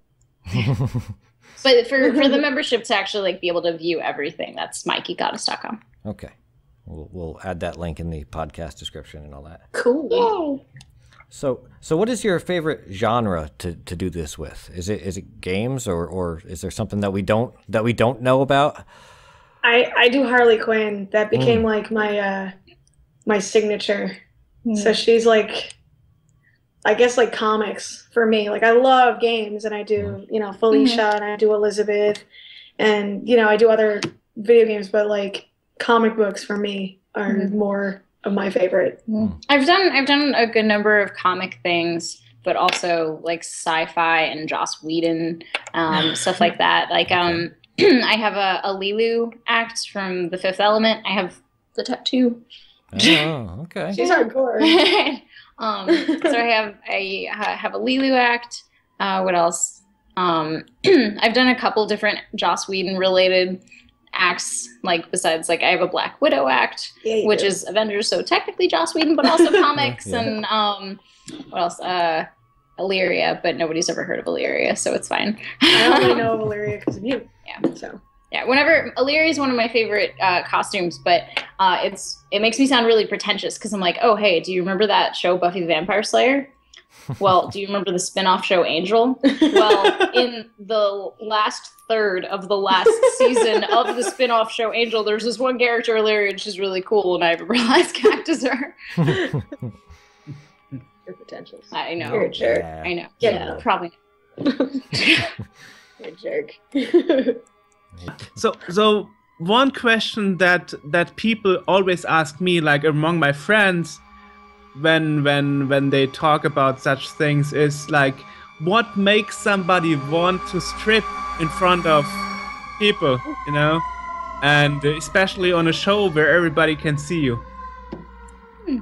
But for, for the membership to actually like be able to view everything, that's my geek goddess dot com. Okay. We'll, we'll add that link in the podcast description and all that. Cool. Yay. So so what is your favorite genre to, to do this with? Is it is it games or, or is there something that we don't that we don't know about? I, I do Harley Quinn. That became mm. like my uh, my signature. Mm. So she's like, I guess like comics for me. Like I love games, and I do, you know, Felicia, mm-hmm. and I do Elizabeth, and you know, I do other video games, but like comic books for me are mm-hmm. more of my favorite. Mm. I've done I've done a good number of comic things, but also like sci-fi and Joss Whedon, um, stuff like that. Like um, I have a, a Lilu act from The Fifth Element. I have the tattoo. Oh, okay. She's hardcore. um, so I have I have a Lilu act. Uh, what else? Um, I've done a couple different Joss Whedon related acts. Like besides, like I have a Black Widow act, yeah, which do. is Avengers, so technically Joss Whedon, but also comics. yeah. And um, what else? Uh, Illyria, but nobody's ever heard of Illyria, so it's fine. I only know of Illyria because of you. Yeah. So. Yeah, whenever Illyria is one of my favorite uh, costumes, but uh, it's it makes me sound really pretentious because I'm like, oh hey, do you remember that show Buffy the Vampire Slayer? Well, do you remember the spin-off show Angel? Well, in the last third of the last season of the spin-off show Angel, there's this one character Illyria, and she's really cool, and I have a realized cactus her. You're pretentious. I know. You're a jerk. Yeah. I know. Yeah, yeah. Probably. You're a jerk. So, so one question that that people always ask me, like among my friends, when when when they talk about such things, is like, what makes somebody want to strip in front of people, you know, and especially on a show where everybody can see you? Hmm.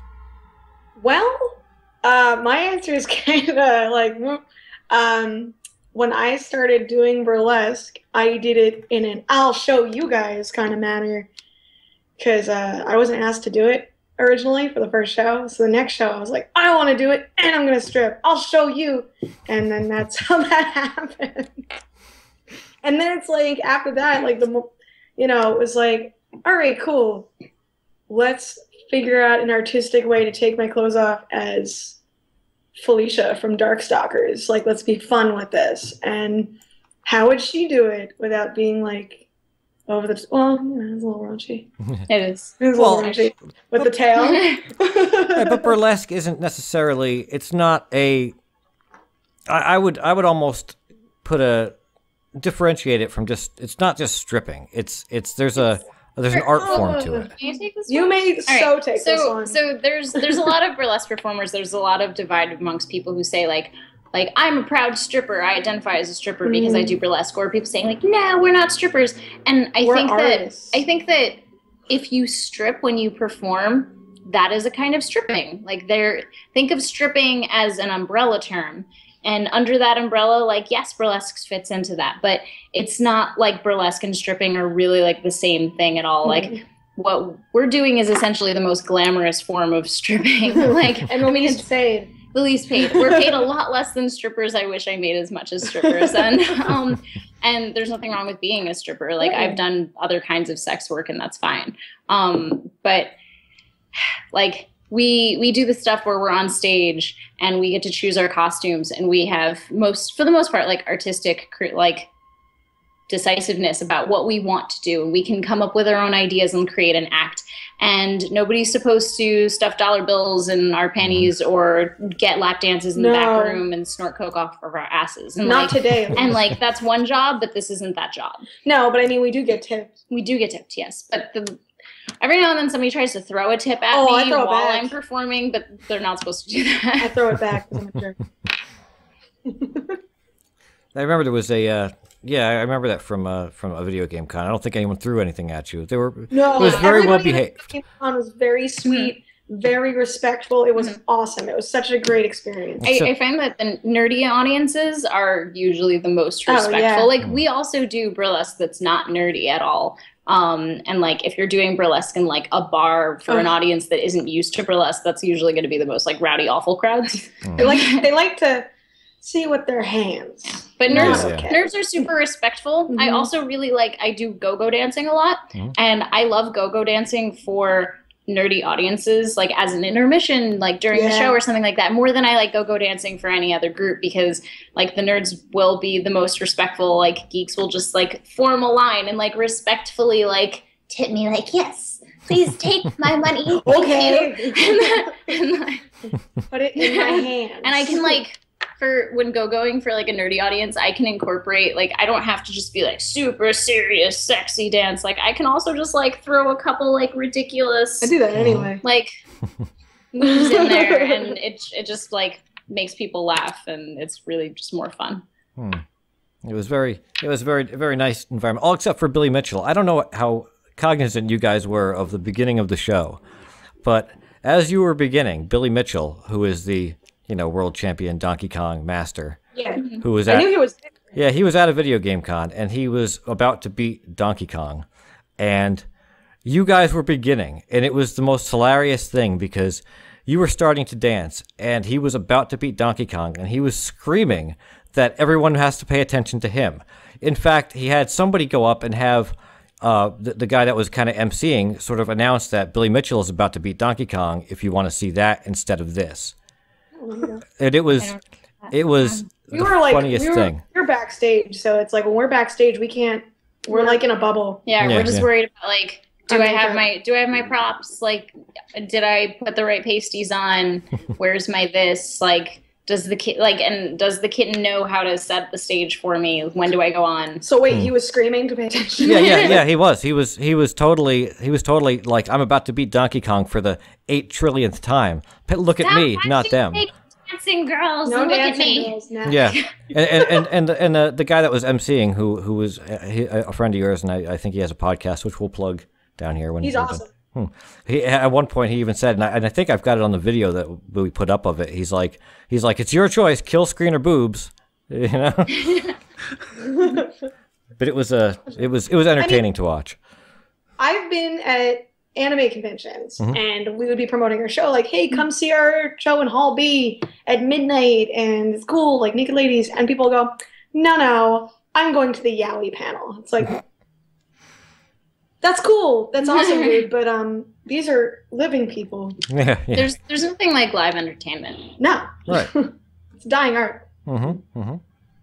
Well, uh, my answer is kind of like, um. when I started doing burlesque, I did it in an I'll show you guys kind of manner because uh, I wasn't asked to do it originally for the first show. So the next show, I was like, I want to do it and I'm going to strip. I'll show you. And then that's how that happened. And then it's like after that, like, the, you know, it was like, all right, cool. let's figure out an artistic way to take my clothes off as Felicia from Darkstalkers. Like, let's be fun with this. And how would she do it without being like over the, well, you know, it's a little raunchy. It is. It's a Well, little raunchy with the tail. Yeah, but burlesque isn't necessarily. It's not a. I, I would. I would almost put a differentiate it from just. It's not just stripping. It's. It's. There's a. There's an art form to it. Can you take this You one? may All so right, take so, this one. So there's there's a lot of burlesque performers. There's a lot of divide amongst people who say like like I'm a proud stripper. I identify as a stripper because I do burlesque. Or people saying like, no, we're not strippers. And I We're think artists. that I think that if you strip when you perform, that is a kind of stripping. Like there, think of stripping as an umbrella term. And under that umbrella, like, yes, burlesque fits into that. But it's not like burlesque and stripping are really like the same thing at all. Like what we're doing is essentially the most glamorous form of stripping. Like, And the least paid. the least paid. We're paid a lot less than strippers. I wish I made as much as strippers. And um, and there's nothing wrong with being a stripper. Like Right. I've done other kinds of sex work, and that's fine. Um, but like we we do the stuff where we're on stage and we get to choose our costumes, and we have most for the most part like artistic cre- like decisiveness about what we want to do. We can come up with our own ideas and create an act. And nobody's supposed to stuff dollar bills in our panties or get lap dances in the back No. room and snort coke off of our asses. And Not like, today. and like that's one job, but this isn't that job. No, but I mean, we do get tips. We do get tipped, yes, but the, every now and then somebody tries to throw a tip at Oh, I me throw it while back. I'm performing, but they're not supposed to do I that. throw it back. 'Cause I'm a jerk. I remember there was a. Uh, yeah, I remember that from uh, from a video game con. I don't think anyone threw anything at you. They were. No, It was very well everybody behaved. that came on was very sweet, very respectful. It was awesome. It was such a great experience. I, So- I find that the nerdy audiences are usually the most Oh, respectful. yeah. Like we also do burlesque that's not nerdy at all. Um, and like if you're doing burlesque in like a bar for an Oh. audience that isn't used to burlesque, that's usually going to be the most like rowdy, awful crowds. They like they like to see with their hands. But Not nerds, Yeah. okay. nerds are super respectful. I Mhm. also really like I do go-go dancing a lot, Mhm. and I love go-go dancing for nerdy audiences, like as an intermission, like during the Yeah. show or something like that, more than I like go-go dancing for any other group, because like the nerds will be the most respectful. Like geeks will just like form a line and like respectfully like tip me, like yes, please take my money. Thank Okay. you." and, then, and then- Put it in my hands. and I can like for when go going for like a nerdy audience, I can incorporate like I don't have to just be like super serious, sexy dance. Like I can also just like throw a couple like ridiculous I do that anyway. like moves in there, and it it just like makes people laugh, and it's really just more fun. Hmm. It was very. It was very very nice environment. All except for Billy Mitchell. I don't know how cognizant you guys were of the beginning of the show, but as you were beginning, Billy Mitchell, who is the you know world champion Donkey Kong master, Yeah. who was I at knew he was. yeah he was at a video game con, and he was about to beat Donkey Kong, and you guys were beginning, and it was the most hilarious thing because you were starting to dance, and he was about to beat Donkey Kong, and he was screaming that everyone has to pay attention to him. In fact, he had somebody go up and have uh, the, the guy that was kind of emceeing sort of announce that Billy Mitchell is about to beat Donkey Kong if you want to see that instead of this. And it was, it was We the were like funniest we were, thing. we were backstage, so it's like when we're backstage, we can't. We're like in a bubble. Yeah, Yeah, we're just yeah. worried about like, do Our I have makeup. my do I have my props? Like, did I put the right pasties on? Where's my this? Like, does the kid like and does the kitten know how to set the stage for me? When do I go on? So wait, he was screaming to pay attention. Hmm. Yeah, yeah, yeah. He was. He was. He was totally. He was totally like, I'm about to beat Donkey Kong for the eight trillionth time. But look at Stop me, not watching them. fake Dancing girls, No look at dancing me. girls now. Yeah, and and and and, the, and the, the guy that was emceeing, who who was a, he- a friend of yours, and I, I think he has a podcast, which we'll plug down here when He's we're done. awesome. Hmm. He at one point he even said, and I, and I think I've got it on the video that we put up of it. He's like, he's like, it's your choice, kill screen or boobs, you know. But it was a, it was it was entertaining to watch. I've been at anime conventions, Mhm. and we would be promoting our show, like, "Hey, come see our show in Hall B at midnight, and it's cool, like naked ladies." And people go, "No, no, I'm going to the Yaoi panel." It's like, That's cool. That's awesome, dude. But um, these are living people. Yeah, yeah. There's there's nothing like live entertainment. No. Right. It's dying art. Mm-hmm. Mm-hmm.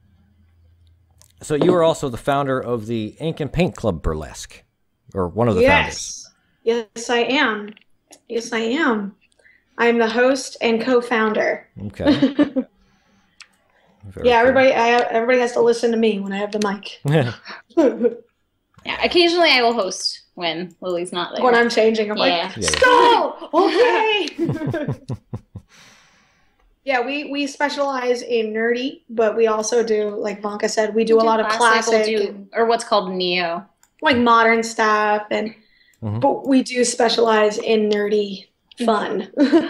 So you are also the founder of the Ink and Paint Club Burlesque, or one of the yes. founders. Yes, I am. Yes, I am. I'm the host and co-founder. Okay. Very yeah, cool. everybody. I, everybody has to listen to me when I have the mic. Yeah, occasionally I will host when Lily's not there. When I'm changing, I'm Yeah. like, Yeah, yeah. stop. Okay. Yeah, we we specialize in nerdy, but we also do, like Vanka said, we do a lot of classic, we'll do, and, or what's called neo. like modern stuff, and Mhm. but we do specialize in nerdy fun.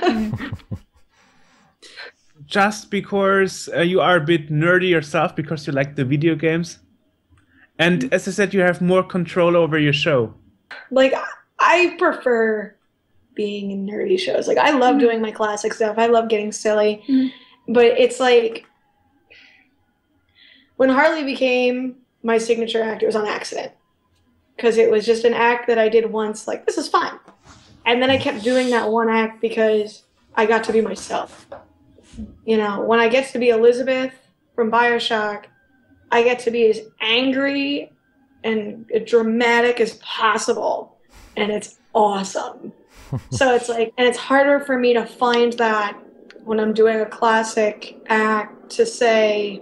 Just because uh, you are a bit nerdy yourself, because you like the video games, and as I said, you have more control over your show. Like, I prefer being in nerdy shows. Like, I love doing my classic stuff. I love getting silly. Mhm. But it's like, when Harley became my signature act, it was on accident. Because it was just an act that I did once, like, this is fun. And then I kept doing that one act because I got to be myself. You know, when I get to be Elizabeth from BioShock, I get to be as angry and dramatic as possible. And it's awesome. So it's like, and it's harder for me to find that when I'm doing a classic act to say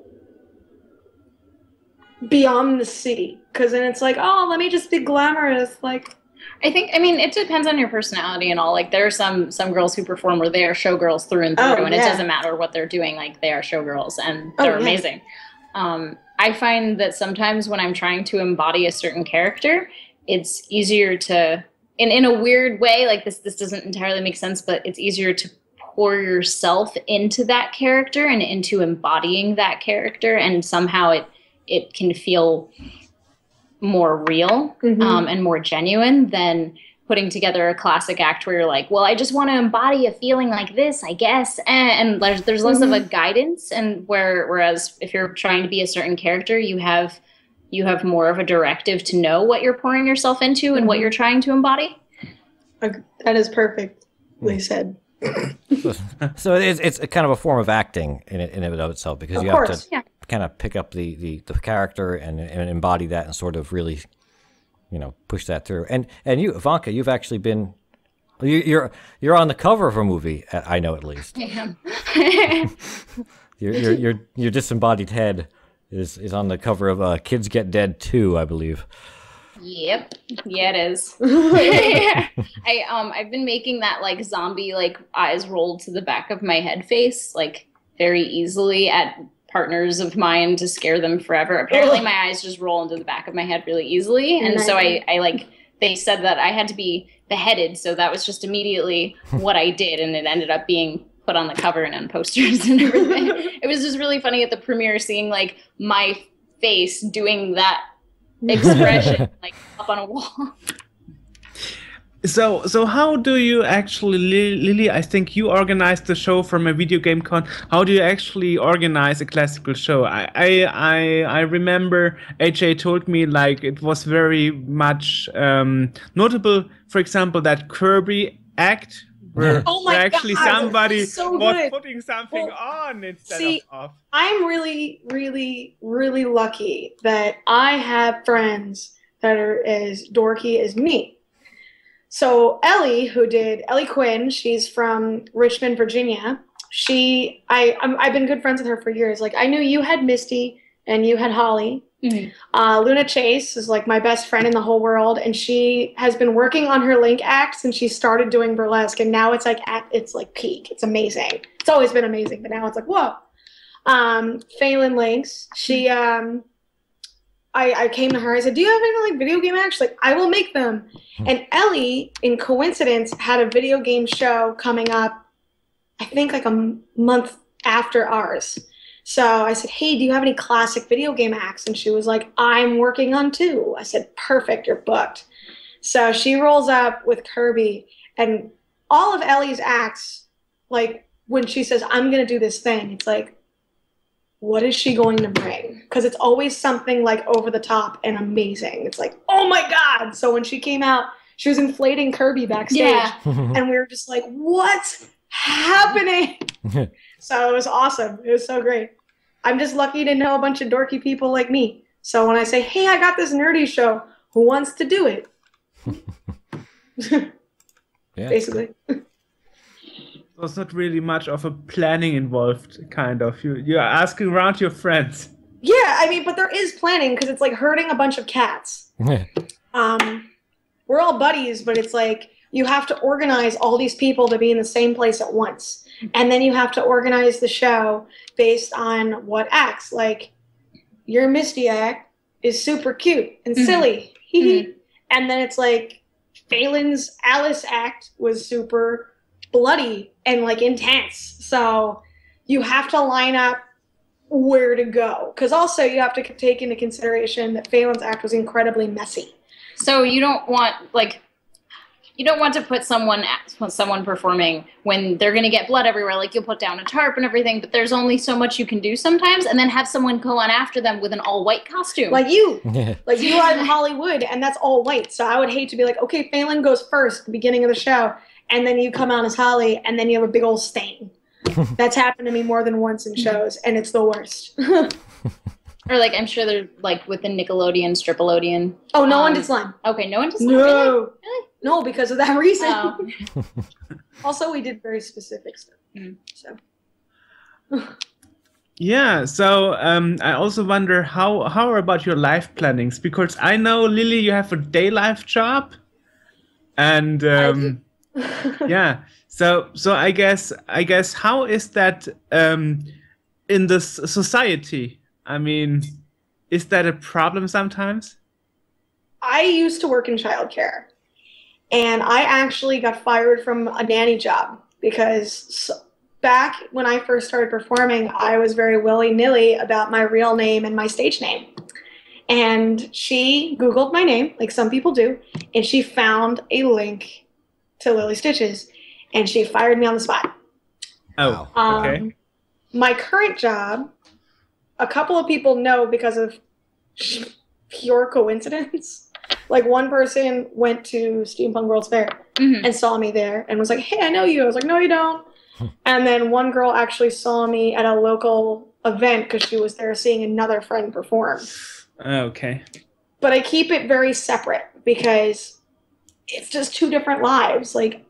beyond the city. Because then it's like, oh, let me just be glamorous. Like, I think, I mean, it depends on your personality and all. Like, there are some some girls who perform where they are showgirls through and through, Oh, and it yeah. doesn't matter what they're doing. Like, they are showgirls, and Oh, they're yeah. amazing. Um, I find that sometimes when I'm trying to embody a certain character, it's easier to, in, in a weird way, like this, this doesn't entirely make sense, but it's easier to pour yourself into that character and into embodying that character, and somehow it it can feel more real Mhm. um, and more genuine than putting together a classic act where you're like, well, I just want to embody a feeling like this, I guess, and, and there's there's less Mhm. of a guidance, and where whereas if you're trying to be a certain character, you have you have more of a directive to know what you're pouring yourself into and what Mhm. you're trying to embody. Ag- that is perfectly said. So it's it's a kind of a form of acting in it, in and of itself, because Of you course. have to Yeah. kind of pick up the, the, the character and, and embody that and sort of really, you know, push that through. And and you, Ivanka, you've actually been you, you're you're on the cover of a movie. I know, at least. Yeah. Your your your your disembodied head is is on the cover of uh, Kids Get Dead two, I believe. Yep. Yeah, it is. I um I've been making that like zombie like eyes rolled to the back of my head face like very easily at partners of mine to scare them forever. Apparently my eyes just roll into the back of my head really easily, and so I I like they said that I had to be beheaded, so that was just immediately what I did, and it ended up being put on the cover and on posters and everything. It was just really funny at the premiere seeing like my face doing that expression like up on a wall. So, so how do you actually, Li- Lily? I think you organized the show from a video game con. How do you actually organize a classical show? I, I, I, I remember A J told me like it was very much um, notable. For example, that Kirby act where, Oh my where actually God, somebody so was good. putting something Well, on instead see, of off. I'm really, really, really lucky that I have friends that are as dorky as me. So Ellie, who did Ellie Quinn, she's from Richmond, Virginia. She, I, I'm, I've been good friends with her for years. Like I knew you had Misty and you had Holly. Mhm. Uh, Luna Chase is like my best friend in the whole world, and she has been working on her Link act since she started doing burlesque, and now it's like at its like peak. It's amazing. It's always been amazing, but now it's like whoa. Um, Phelan Links, she, um, I, I came to her. I said, "Do you have any like video game acts?" She's like, "I will make them." And Ellie, in coincidence, had a video game show coming up. I think like a m- month after ours. So I said, "Hey, do you have any classic video game acts?" And she was like, "I'm working on two." I said, "Perfect, you're booked." So she rolls up with Kirby, and all of Ellie's acts, like when she says, "I'm going to do this thing," it's like, what is she going to bring? Because it's always something like over the top and amazing. It's like, oh my God. So when she came out, she was inflating Kirby backstage. Yeah. And we were just like, what's happening? So it was awesome. It was so great. I'm just lucky to know a bunch of dorky people like me. So when I say, hey, I got this nerdy show, who wants to do it? Yeah. Basically. There's not really much of a planning involved, kind of. You you're asking around your friends. Yeah, I mean, but there is planning because it's like herding a bunch of cats. Um, we're all buddies, but it's like you have to organize all these people to be in the same place at once. And then you have to organize the show based on what acts. Like, your Misty act is super cute and silly. Mm-hmm. And then it's like, Phelan's Alice act was super bloody and like intense. So you have to line up where to go. Because also you have to take into consideration that Phelan's act was incredibly messy. So you don't want, like, you don't want to put someone someone performing when they're going to get blood everywhere. Like, you'll put down a tarp and everything, but there's only so much you can do sometimes, and then have someone go on after them with an all-white costume. Like you. Yeah. Like you are in Hollywood, and that's all white. So I would hate to be like, okay, Phelan goes first at the beginning of the show, and then you come out as Holly, and then you have a big old stain. That's happened to me more than once in shows, and it's the worst. Or, like, I'm sure they're, like, with the Nickelodeon, Striplodeon. Oh, no um, one did slime. Okay, no one did slime? No. Really? Really? No, because of that reason. Oh. Also, we did very specific stuff. Mm. So. Yeah, so um, I also wonder how how about your life plannings? Because I know, Lily, you have a day life job, and um, yeah. So so I guess I guess how is that um, in this society? I mean, is that a problem sometimes? I used to work in childcare, and I actually got fired from a nanny job because back when I first started performing, I was very willy-nilly about my real name and my stage name. And she Googled my name, like some people do, and she found a link to Lily Stitches, and she fired me on the spot. Oh, Um, okay. My current job, a couple of people know because of pure coincidence. Like, one person went to Steampunk World's Fair Mhm. and saw me there and was like, hey, I know you. I was like, no, you don't. And then one girl actually saw me at a local event because she was there seeing another friend perform. Okay. But I keep it very separate because it's just two different lives. Like,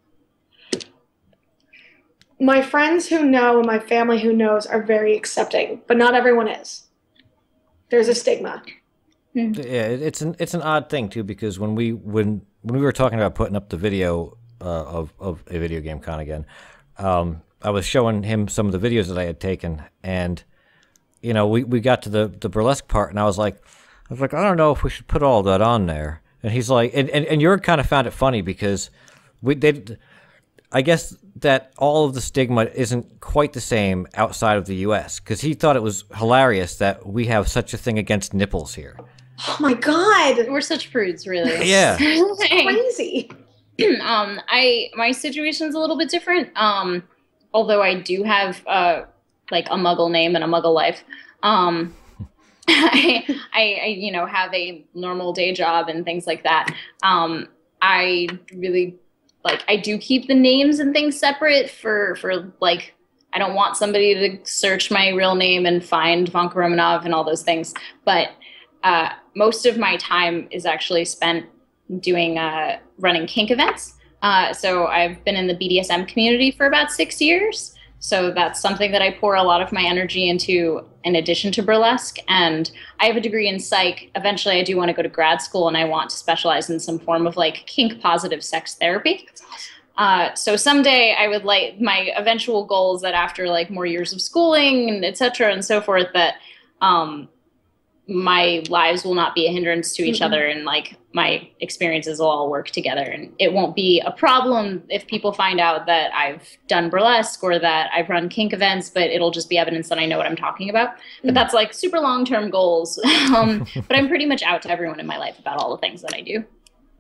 my friends who know and my family who knows are very accepting, but not everyone is. There's a stigma. Yeah, it- it's an it's an odd thing too, because when we when when we were talking about putting up the video uh, of of a video game con again, um, I was showing him some of the videos that I had taken, and you know, we, we got to the, the burlesque part, and I was like, I was like, I don't know if we should put all that on there. And he's like, and and, and Jörg kind of found it funny because we they, I guess that all of the stigma isn't quite the same outside of the U S because he thought it was hilarious that we have such a thing against nipples here. Oh my God. We're such prudes, really. Yeah. Crazy. um, I my situation's a little bit different. Um, although I do have uh like a Muggle name and a Muggle life. Um, I, I I you know have a normal day job and things like that. Um, I really like I do keep the names and things separate for for like I don't want somebody to search my real name and find Vanka Romanov and all those things. But uh, most of my time is actually spent doing uh, running kink events. Uh, so I've been in the B D S M community for about six years. So that's something that I pour a lot of my energy into in addition to burlesque. And I have a degree in psych. Eventually I do want to go to grad school and I want to specialize in some form of like kink positive sex therapy. Uh, so someday I would like my eventual goal is that after like more years of schooling and et cetera and so forth, that um, my lives will not be a hindrance to each mm-hmm. other, and like my experiences will all work together, and it won't be a problem if people find out that I've done burlesque or that I've run kink events, but it'll just be evidence that I know what I'm talking about. Mm-hmm. But that's like super long-term goals. um, but I'm pretty much out to everyone in my life about all the things that I do.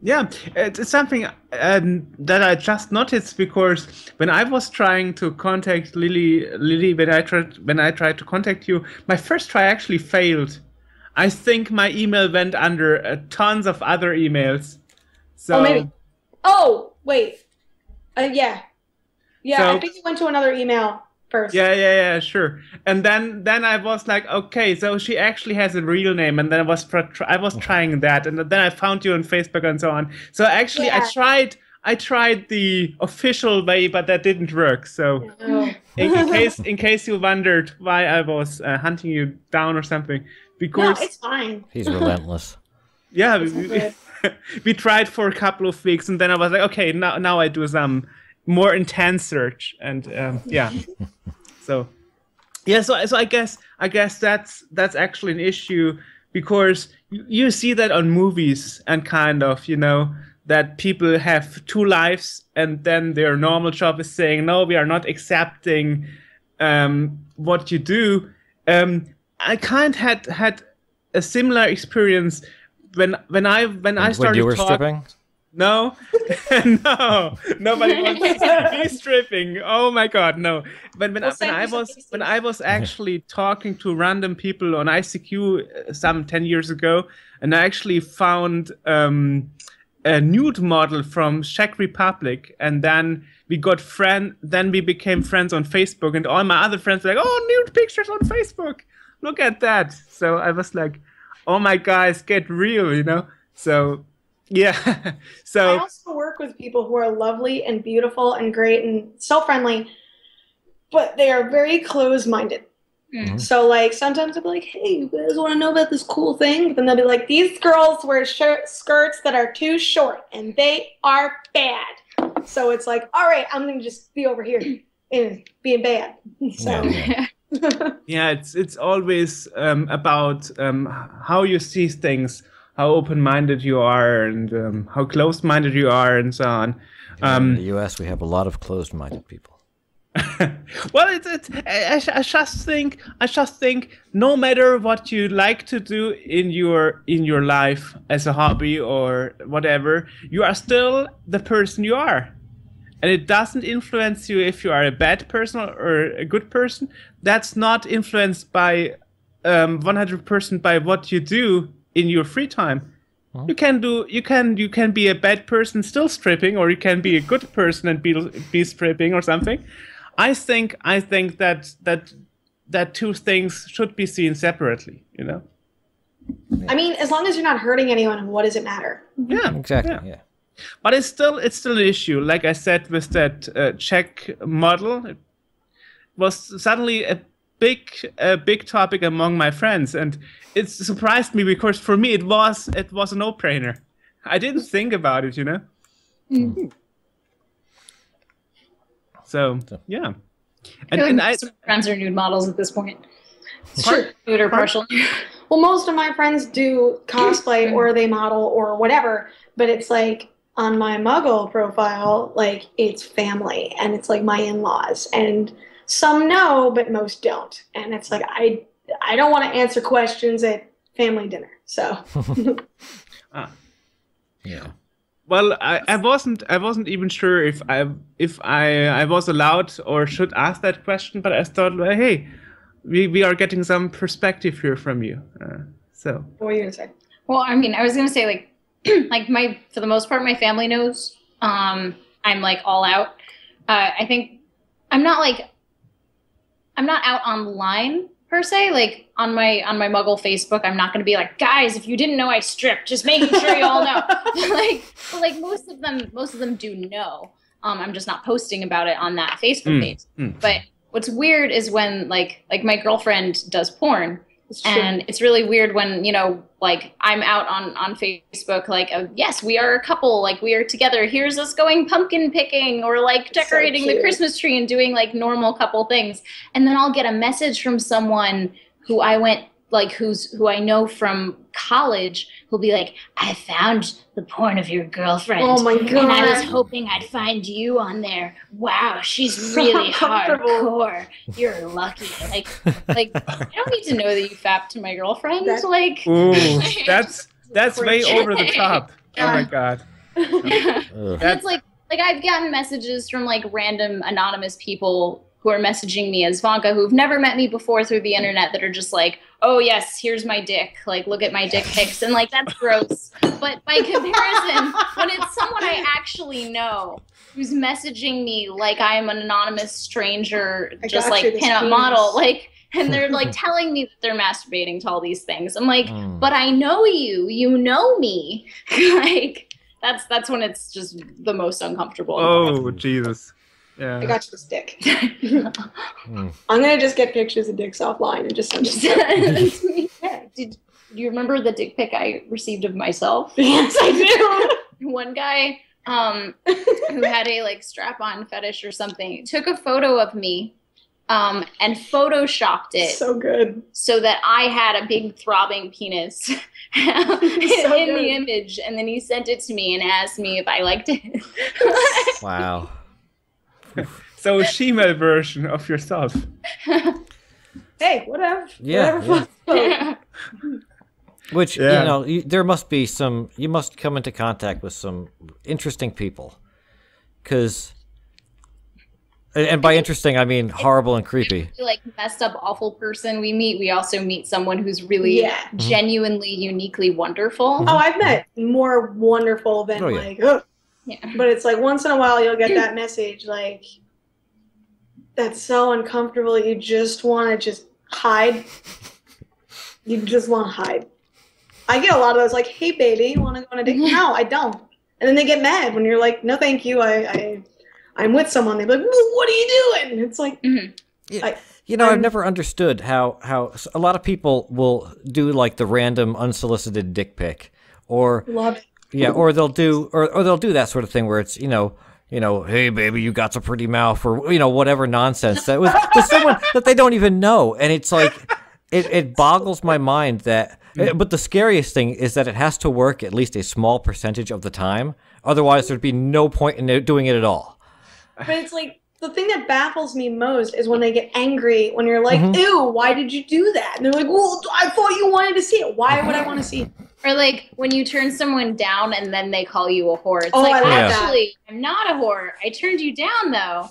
Yeah, it's, it's something um, that I just noticed because when I was trying to contact Lily, Lily, when I tried when I tried to contact you, my first try actually failed. I think my email went under uh, tons of other emails. So, oh, maybe. Oh, wait. Uh, yeah. Yeah, So- I think you went to another email first. yeah, yeah, yeah, sure. And then then I was like, okay, so she actually has a real name, and then I was tr- tr- I was trying that, and then I found you on Facebook and so on. So actually, Yeah. I tried I tried the official way, but that didn't work. So. Oh. in, in case in case you wondered why I was uh, hunting you down or something, No, because it's fine. He's relentless. yeah, It's we, all we, we tried for a couple of weeks, and then I was like, okay, now now I do some more intense search, and um, yeah, so yeah, so so I guess I guess that's that's actually an issue because you, you see that on movies and kind of you know. That people have two lives, and then their normal job is saying, "No, we are not accepting um, what you do." Um, I kind of had had a similar experience when when I when I started. When you were talk- stripping? No, no, nobody wants to see me stripping. Oh my God, no! But when, We'll I, when send I you some was pieces. when I was actually talking to random people on I C Q uh, some ten years ago, and I actually found. Um, a nude model from Czech Republic, and then we got friend. Then we became friends on Facebook, and all my other friends were like, "Oh, nude pictures on Facebook! Look at that!" So I was like, "Oh my guys, get real," you know. So yeah, I so also work with people who are lovely and beautiful and great and so friendly, but they are very closed-minded. Mm. So, like, sometimes I'll be like, hey, you guys want to know about this cool thing? But then they'll be like, these girls wear shirt skirts that are too short, and they are bad. So it's like, all right, I'm going to just be over here and being bad. So, Yeah, yeah. yeah, it's it's always um, about um, how you see things, how open-minded you are, and um, how closed-minded you are, and so on. In Um, the U S, we have a lot of closed-minded people. well, it's, it's I, I I just think I just think no matter what you like to do in your in your life as a hobby or whatever, you are still the person you are, and it doesn't influence you if you are a bad person or a good person. That's not influenced by um, one hundred percent by what you do in your free time. You can do you can you can be a bad person still stripping, or you can be a good person and be be stripping or something. I think I think that that that two things should be seen separately, you know. I mean, as long as you're not hurting anyone, what does it matter? Yeah, Exactly, yeah. yeah. But it's still it's still an issue. Like I said with that uh, Czech model, it was suddenly a big a big topic among my friends, and it surprised me because for me it was it was a no-brainer. I didn't think about it, you know. Mm. So yeah, I and, feel like and I most of my friends are nude models at this point. Sure. Nude or partial. Well, most of my friends do cosplay or they model or whatever, but it's like on my Muggle profile, like it's family and it's like my in-laws, and some know, but most don't. And it's like I I don't want to answer questions at family dinner. So ah. Yeah. Well, I, I wasn't I wasn't even sure if I if I I was allowed or should ask that question, but I thought, well, hey, we, we are getting some perspective here from you. Uh, so what were you gonna say? Well, I mean, I was gonna say like, like my for the most part, my family knows. Um, I'm like all out. Uh, I think I'm not like I'm not out online per se. Like on my on my Muggle Facebook, I'm not gonna be like, guys, if you didn't know I stripped, just making sure you all know. like, but like most of them, most of them do know. Um, I'm just not posting about it on that Facebook Mm, page. mm. But what's weird is when like like my girlfriend does porn. It's true. And it's really weird when, you know, like I'm out on, on Facebook, like, uh, yes, we are a couple, like we are together. Here's us going pumpkin picking or like decorating the cute. Christmas tree and doing like normal couple things. And then I'll get a message from someone who I went, like who's who I know from college, who'll be like, I found the porn of your girlfriend. Oh my And I was God. hoping I'd find you on there. Wow, she's really Uncomfortable. hardcore. You're lucky. Like, like I don't need to know that you fapped to my girlfriend. That- like, Ooh, that's that's way Cringe. over the top. Oh my Yeah. god. And it's like like I've gotten messages from like random anonymous people who are messaging me as Vanka who've never met me before through the internet that are just like, oh yes, here's my dick. Like, look at my dick pics. And like, that's gross. But by comparison, when it's someone I actually know who's messaging me like I am an anonymous stranger, I just got like you, this pinup penis. model, like, and they're like telling me that they're masturbating to all these things. I'm like, Mm. but I know you, you know me. Like, that's, that's when it's just the most uncomfortable. Oh, Jesus. I Yeah. got you this dick. Mm. I'm gonna just get pictures of dicks offline and just send them. Yeah. Did, do you remember the dick pic I received of myself? Yes, I do. One guy um, who had a like strap-on fetish or something took a photo of me um, and photoshopped it So good. so that I had a big throbbing penis in, So in good. the image, and then he sent it to me and asked me if I liked it. Wow. So a female version of yourself. Hey, whatever. Yeah, Whatever. yeah. floats. Which Yeah. you know, you, there must be some. You must come into contact with some interesting people, because, and, and by interesting I mean horrible and creepy. Like messed up, awful person we meet, we also meet someone who's really Yeah. genuinely, uniquely wonderful. Oh, I've met more wonderful than Oh, yeah. like, ugh. Yeah. But it's like once in a while you'll get that message like, that's so uncomfortable. You just want to just hide. You just want to hide. I get a lot of those like, hey baby, you want to go on a date? No, I don't. And then they get mad when you're like, no, thank you. I, I I'm with someone. They're like, well, what are you doing? It's like, Mhm. I, You know, I've I'm- never understood how how a lot of people will do like the random unsolicited dick pic, or love it. yeah, or they'll do or, or they'll do that sort of thing where it's you know. You know, hey baby, you got a pretty mouth, or you know, whatever nonsense that with, with someone that they don't even know, and it's like, it, it boggles my mind that. But the scariest thing is that it has to work at least a small percentage of the time. Otherwise, there'd be no point in it- doing it at all. But it's like the thing that baffles me most is when they get angry when you're like, Mhm. ew, why did you do that? And they're like, well, I thought you wanted to see it. Why would I want to see it? Or like when you turn someone down and then they call you a whore. It's Oh, like, I love that. actually, I'm not a whore. I turned you down though.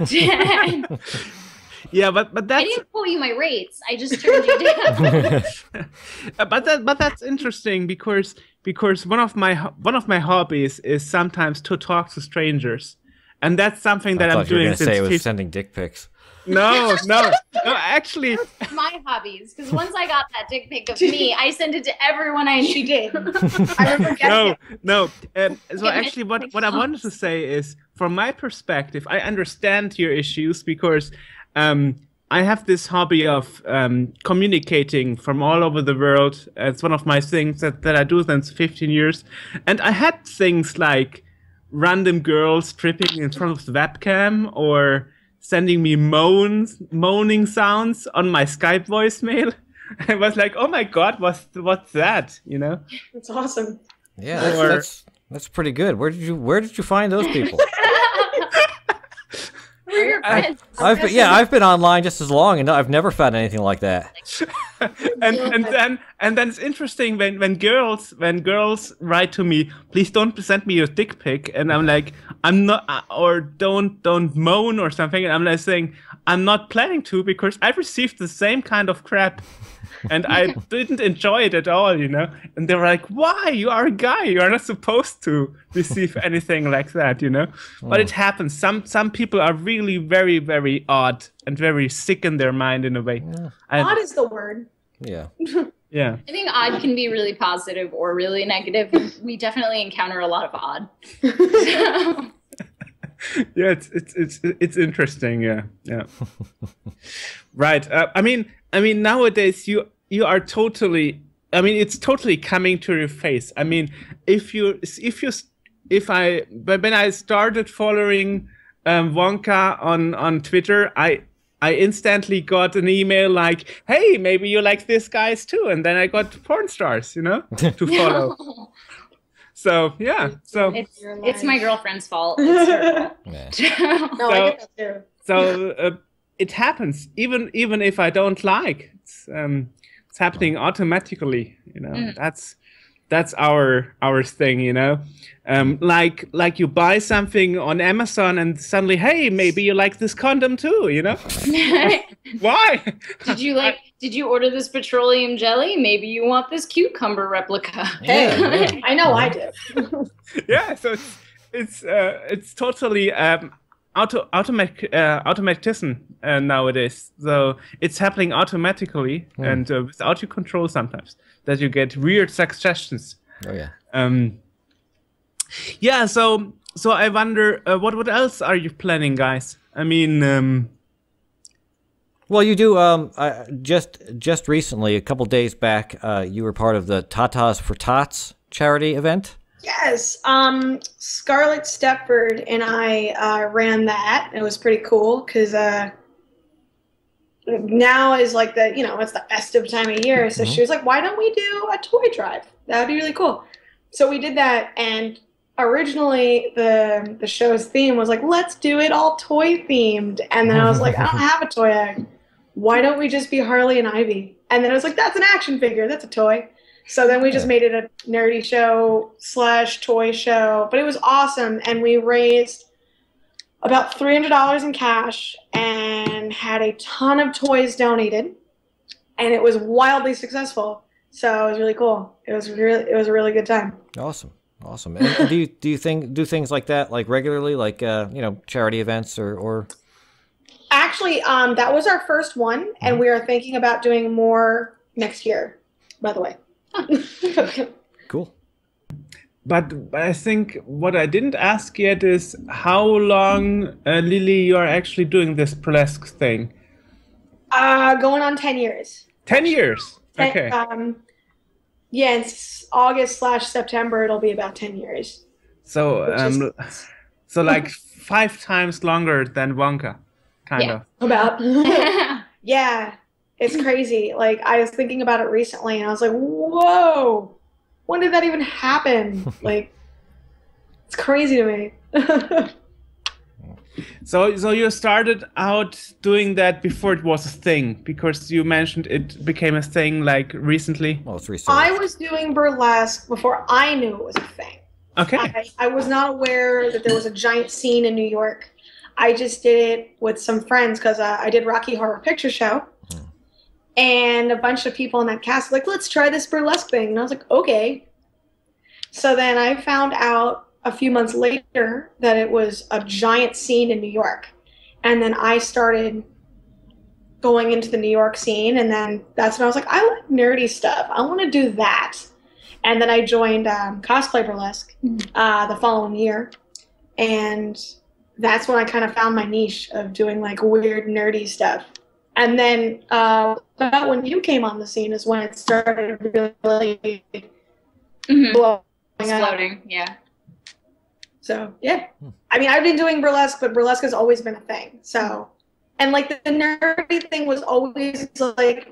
I Yeah, but but that's didn't quote you my rates. I just turned you down. Uh, but that but that's interesting because because one of my ho- one of my hobbies is sometimes to talk to strangers, and that's something that I I'm thought you were doing going to since say it was fif- sending dick pics. no no no actually My hobbies. Because once I got that dick pic of me, I sent it to everyone I knew. She did. I remember getting no it. no um, so Yeah, actually what it what I makes wanted to say is from my perspective I understand your issues because um I have this hobby of um, communicating from all over the world. It's one of my things that, that I do since fifteen years. And I had things like random girls stripping in front of the webcam or sending me moans, moaning sounds on my Skype voicemail. I was like, oh my God, what's, what's that? You know? It's awesome. Yeah, that's, Or- that's that's pretty good. Where did you Where did you find those people? We're your I- friends. I've been, yeah, I've been online just as long, and I've never found anything like that. and and then and then it's interesting when when girls when girls write to me, please don't send me your dick pic, and I'm like, I'm not, uh, or don't don't moan or something, and I'm like saying I'm not planning to because I've received the same kind of crap, and I didn't enjoy it at all, you know. And they were like, why? You are a guy, you are not supposed to receive anything like that, you know. But it happens. Some some people are really very very odd and very sick in their mind in a way. And- Odd is the word. Yeah. yeah. I think odd can be really positive or really negative. We definitely encounter a lot of odd. Yeah, it's it's it's it's interesting. Yeah, yeah. Right. Uh, I mean, I mean, nowadays you you are totally. I mean, it's totally coming to your face. I mean, if you if you if I but when I started following um, Wonka on on Twitter, I. I instantly got an email like, "Hey, maybe you like this guys too," and then I got porn stars, you know, to follow. So yeah, so It's it's my girlfriend's fault. It's her Yeah. fault. No, I So- get that too. so uh, it happens even even if I don't like it's um it's happening automatically, you know. Mm. That's that's our our thing, you know. Um, like like you buy something on Amazon and suddenly, hey, maybe you like this condom too, you know? Why? Did you like? Did you order this petroleum jelly? Maybe you want this cucumber replica. Hey, Yeah. I know I do. Yeah, so it's it's uh, it's totally um, auto automatic uh, automatism uh, nowadays. So it's happening automatically and uh, without your control sometimes that you get weird suggestions. Oh yeah. Um, yeah, so so I wonder uh, what what else are you planning, guys? I mean, um, Well, you do. Um, uh, just just recently, a couple days back, uh, you were part of the Tatas for Tots charity event. Yes, um, Scarlett Stepford and I uh, ran that. It was pretty cool because uh, now is like the, you know, it's the festive time of year. So Mhm. she was like, why don't we do a toy drive? That would be really cool. So we did that, and originally the the show's theme was like, let's do it all toy themed. And then I was like, I don't have a toy egg. Why don't we just be Harley and Ivy? And then I was like, that's an action figure. That's a toy. So then we just Yeah. made it a nerdy show slash toy show. But it was awesome. And we raised about three hundred dollars in cash and had a ton of toys donated. And it was wildly successful. So it was really cool. It was really, it was a really good time. Awesome, awesome. And, and do you do you think do things like that like regularly, like uh, you know, charity events or or? Actually, um, that was our first one, and we are thinking about doing more next year, by the way. Cool. but, but I think what I didn't ask yet is how long, uh, Lily, you are actually doing this burlesque thing. uh, going on ten years. Ten years. Ten- Okay. Um, yeah, it's August slash September. It'll be about ten years. So which is- um, so like five times longer than Wonka, kind Yeah. of. About. Yeah, it's crazy. Like, I was thinking about it recently, and I was like, whoa, when did that even happen? Like, it's crazy to me. So so you started out doing that before it was a thing, because you mentioned it became a thing like recently. Well, it's research. I was doing burlesque before I knew it was a thing. Okay. I, I was not aware that there was a giant scene in New York. I just did it with some friends because uh, I did Rocky Horror Picture Show. And a bunch of people in that cast were like, let's try this burlesque thing. And I was like, okay. So then I found out a few months later that it was a giant scene in New York. And then I started going into the New York scene. And then that's when I was like, I like nerdy stuff. I want to do that. And then I joined um, Cosplay Burlesque uh, the following year. And that's when I kind of found my niche of doing like weird nerdy stuff. And then uh, about when you came on the scene is when it started really Mhm. blowing up. Exploding. Yeah. So yeah, I mean, I've been doing burlesque, but burlesque has always been a thing. So, and like the, the nerdy thing was always like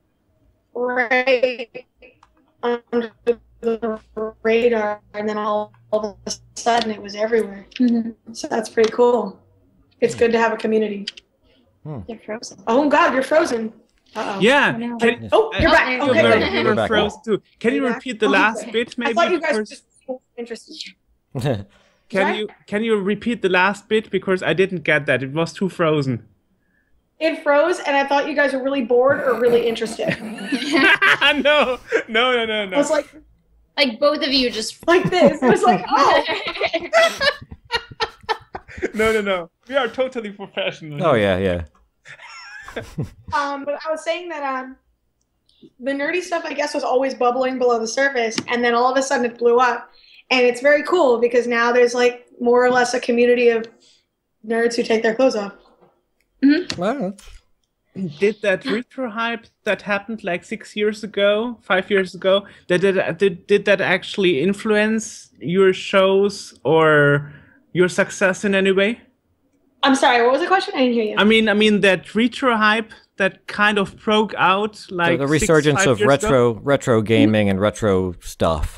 right under the radar, and then all, all of a sudden it was everywhere. Mm-hmm. So that's pretty cool. It's good to have a community. You're frozen. Oh God, you're frozen. Uh-oh. Yeah. I know. Can, Oh, you're uh, back. you Okay, were, good. you You're were back. frozen too. Can you You're back. repeat the Oh, last okay. bit, I maybe? thought you guys were Because- just interested. Can Sorry? you can you repeat the last bit, because I didn't get that. It was too frozen. It froze, and I thought you guys were really bored or really interested. no, no, no, no, I no. was like, Like both of you just. like this. I was like, oh. No, no, no. We are totally professional. Oh yeah, yeah. Um, but I was saying that um, the nerdy stuff, I guess, was always bubbling below the surface, and then all of a sudden it blew up, and it's very cool because now there's like more or less a community of nerds who take their clothes off. Well, Did that retro hype that happened like six years ago, five years ago, did it, did, did that actually influence your shows or your success in any way? I'm sorry, what was the question? I didn't hear you. I mean, I mean that retro hype that kind of broke out like the six, resurgence five of years retro ago? retro gaming and retro stuff.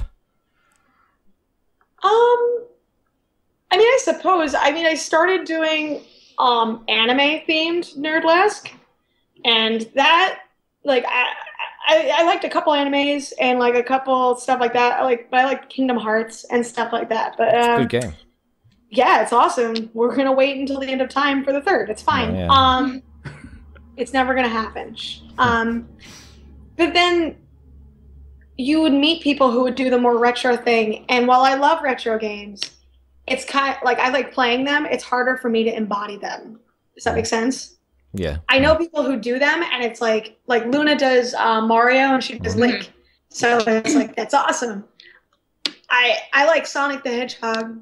Um, I mean, I suppose. I mean, I started doing um anime themed nerdlesque, and that, like, I I, I liked a couple animes and like a couple stuff like that. I like, but I like Kingdom Hearts and stuff like that. But um, Good game. yeah, it's awesome. We're gonna wait until the end of time for the third. It's fine. Oh, yeah. Um, it's never gonna happen. Um, but then you would meet people who would do the more retro thing. And while I love retro games, it's kind of like I like playing them. It's harder for me to embody them. Does that make sense? Yeah. I know people who do them, and it's like like Luna does uh, Mario, and she does Mhm. Link. So it's like that's awesome. I I like Sonic the Hedgehog.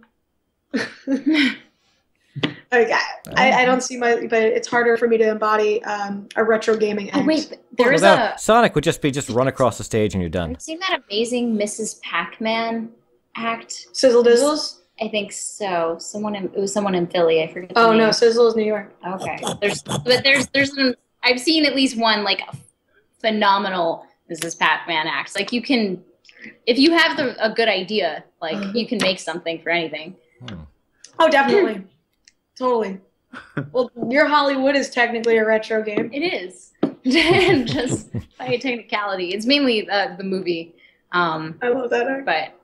Like I, I, I don't see my, but it's harder for me to embody um, a retro gaming. Oh end. wait, there is Well, that- a. Sonic would just be just run across the stage and you're done. Have you seen that amazing Missus Pac-Man act? Sizzle Dizzles. I think so. Someone in, it was someone in Philly. I forget. The Oh name. no, Sizzle is New York. Okay. There's but there's there's an, I've seen at least one like phenomenal Missus Pac-Man act. Like you can, if you have the, a good idea, like you can make something for anything. Oh, definitely, totally. Well, your Hollywood is technically a retro game. It is just by a technicality. It's mainly uh, the movie, um, I love that. Act. but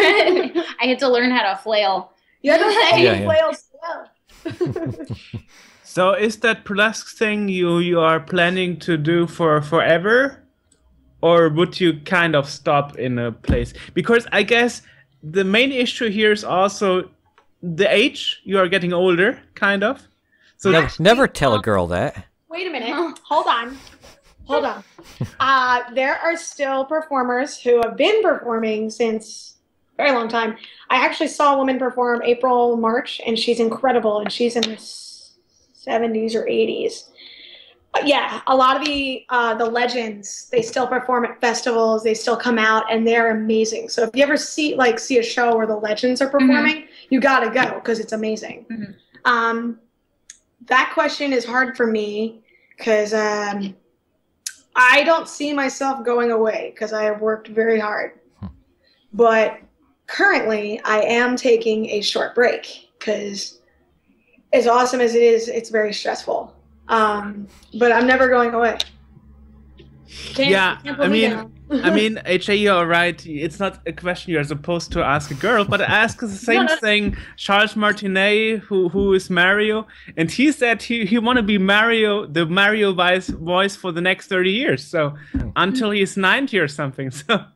I had to learn how to flail. You had to play Yeah, yeah. flails as well. So is that burlesque thing you you are planning to do for forever, or would you kind of stop in a place? Because I guess the main issue here is also the age. You are getting older, kind of. So Never, never tell a girl that. Wait a minute. Hold on. Hold on. Uh, there are still performers who have been performing since a very long time. I actually saw a woman perform April, March, and she's incredible, and she's in her seventies or eighties. Uh, yeah, a lot of the uh, the legends, they still perform at festivals. They still come out, and they're amazing. So if you ever see like see a show where the legends are performing, you gotta go because it's amazing. Mhm. Um, that question is hard for me because um, I don't see myself going away because I have worked very hard. But currently, I am taking a short break because as awesome as it is, it's very stressful. Um, but I'm never going away. Can't, Yeah, can't put I me mean- down. I mean, H A, you're right. It's not a question you're supposed to ask a girl, but ask the same no. thing. Charles Martinet, who who is Mario, and he said he he want to be Mario, the Mario voice voice for the next thirty years. So until he's ninety or something. So I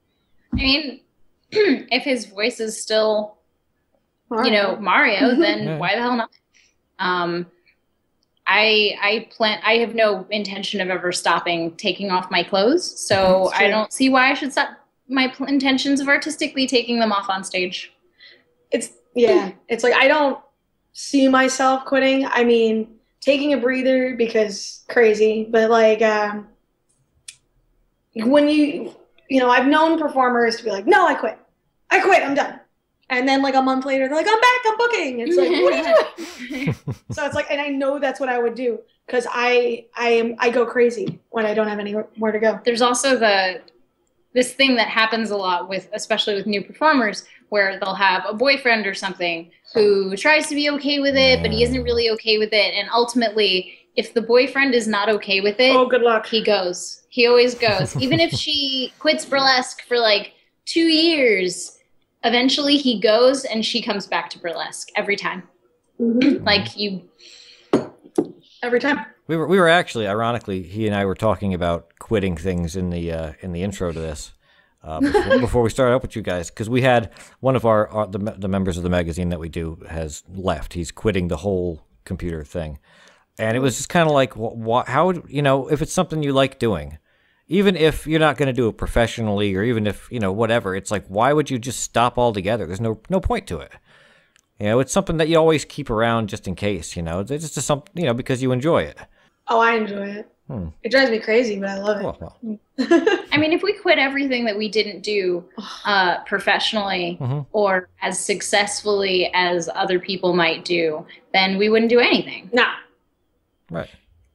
mean, if his voice is still, you know, Mario, then Yeah. why the hell not? Um, I I plan. I have no intention of ever stopping taking off my clothes, so That's I true. don't see why I should stop my pl- intentions of artistically taking them off on stage. It's yeah. It's like I don't see myself quitting. I mean, taking a breather because crazy, but like um, when you you know, I've known performers to be like, no, I quit. I quit. I'm done. And then like a month later, they're like, I'm back. I'm booking. It's like, what are you doing? So it's like, and I know that's what I would do because I I am I go crazy when I don't have anywhere to go. There's also the this thing that happens a lot with, especially with new performers, where they'll have a boyfriend or something who tries to be okay with it, but he isn't really okay with it, and ultimately, if the boyfriend is not okay with it, Oh, good luck. he goes. He always goes. Even if she quits burlesque for like two years, eventually he goes and she comes back to burlesque every time. Mhm. Like you, Every time. We were we were actually, ironically, he and I were talking about quitting things in the uh, in the intro to this uh, before, before we started up with you guys, because we had one of our, our the the members of the magazine that we do has left. He's quitting the whole computer thing, and it was just kind of like, wh- wh- how would you know if it's something you like doing, even if you're not going to do it professionally, or even if you know whatever, it's like why would you just stop altogether? There's no no point to it. You know, it's something that you always keep around just in case. You know, it's just something you know because you enjoy it. Oh, I enjoy it. Hmm. It drives me crazy, but I love it. Well, well. I mean, if we quit everything that we didn't do uh, professionally Mhm. or as successfully as other people might do, then we wouldn't do anything. Nah. Right.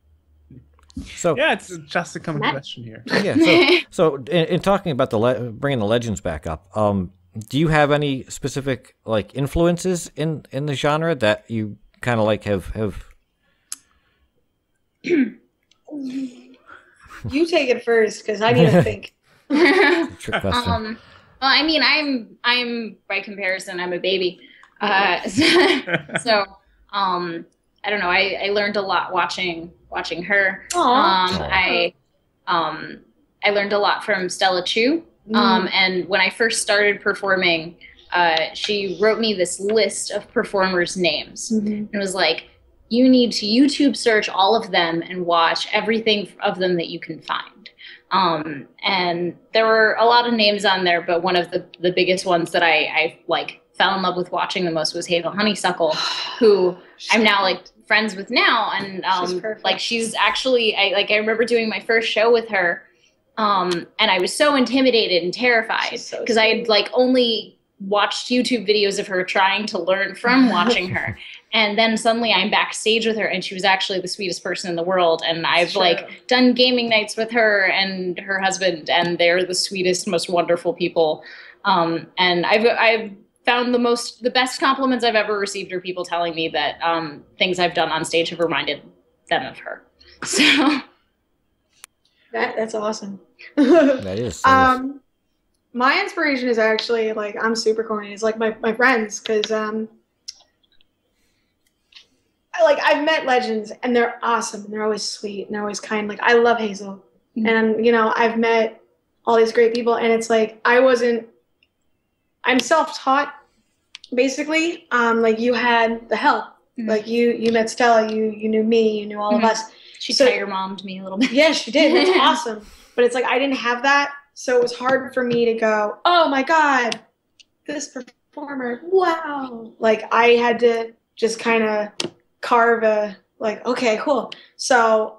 So yeah, it's just a common Matt? question here. yeah. So, so in, in talking about the le- bringing the legends back up, um, do you have any specific like influences in in the genre that you kind of like have have? you take it first because I need to think. Trick question. Um, well, I mean, I'm I'm by comparison, I'm a baby. Uh, so um, I don't know. I, I learned a lot watching watching her. Aw. Um, I um, I learned a lot from Stella Chu. Um, and when I first started performing, uh, she wrote me this list of performers' names. Mhm. And it was like, you need to YouTube search all of them and watch everything of them that you can find. Um, and there were a lot of names on there, but one of the, the biggest ones that I, I like fell in love with watching the most was Hazel Honeysuckle, who I'm now like friends with now. And She's um, perfect. like she's actually, I like I remember doing my first show with her. Um, and I was so intimidated and terrified She's so because I sweet. had like only watched YouTube videos of her trying to learn from watching her. And then suddenly I'm backstage with her and she was actually the sweetest person in the world. And I've True. like done gaming nights with her and her husband, and they're the sweetest, most wonderful people. Um, and I've, I've found the most, the best compliments I've ever received are people telling me that, um, things I've done on stage have reminded them of her. So That that's awesome. That is. So um, my inspiration is actually like I'm super corny. It's like my my friends because um, I, like I've met legends and they're awesome and they're always sweet and they're always kind. Like I love Hazel, Mhm. and you know I've met all these great people and it's like I wasn't. I'm self-taught, basically. Um, like you had the help. Mhm. Like you you met Stella. You you knew me. You knew all Mhm. of us. she So- tiger mommed me a little bit. Yes, you did. That's awesome. But it's like I didn't have that, so it was hard for me to go, oh my God, this performer, wow. Like I had to just kind of carve a like, okay, cool. So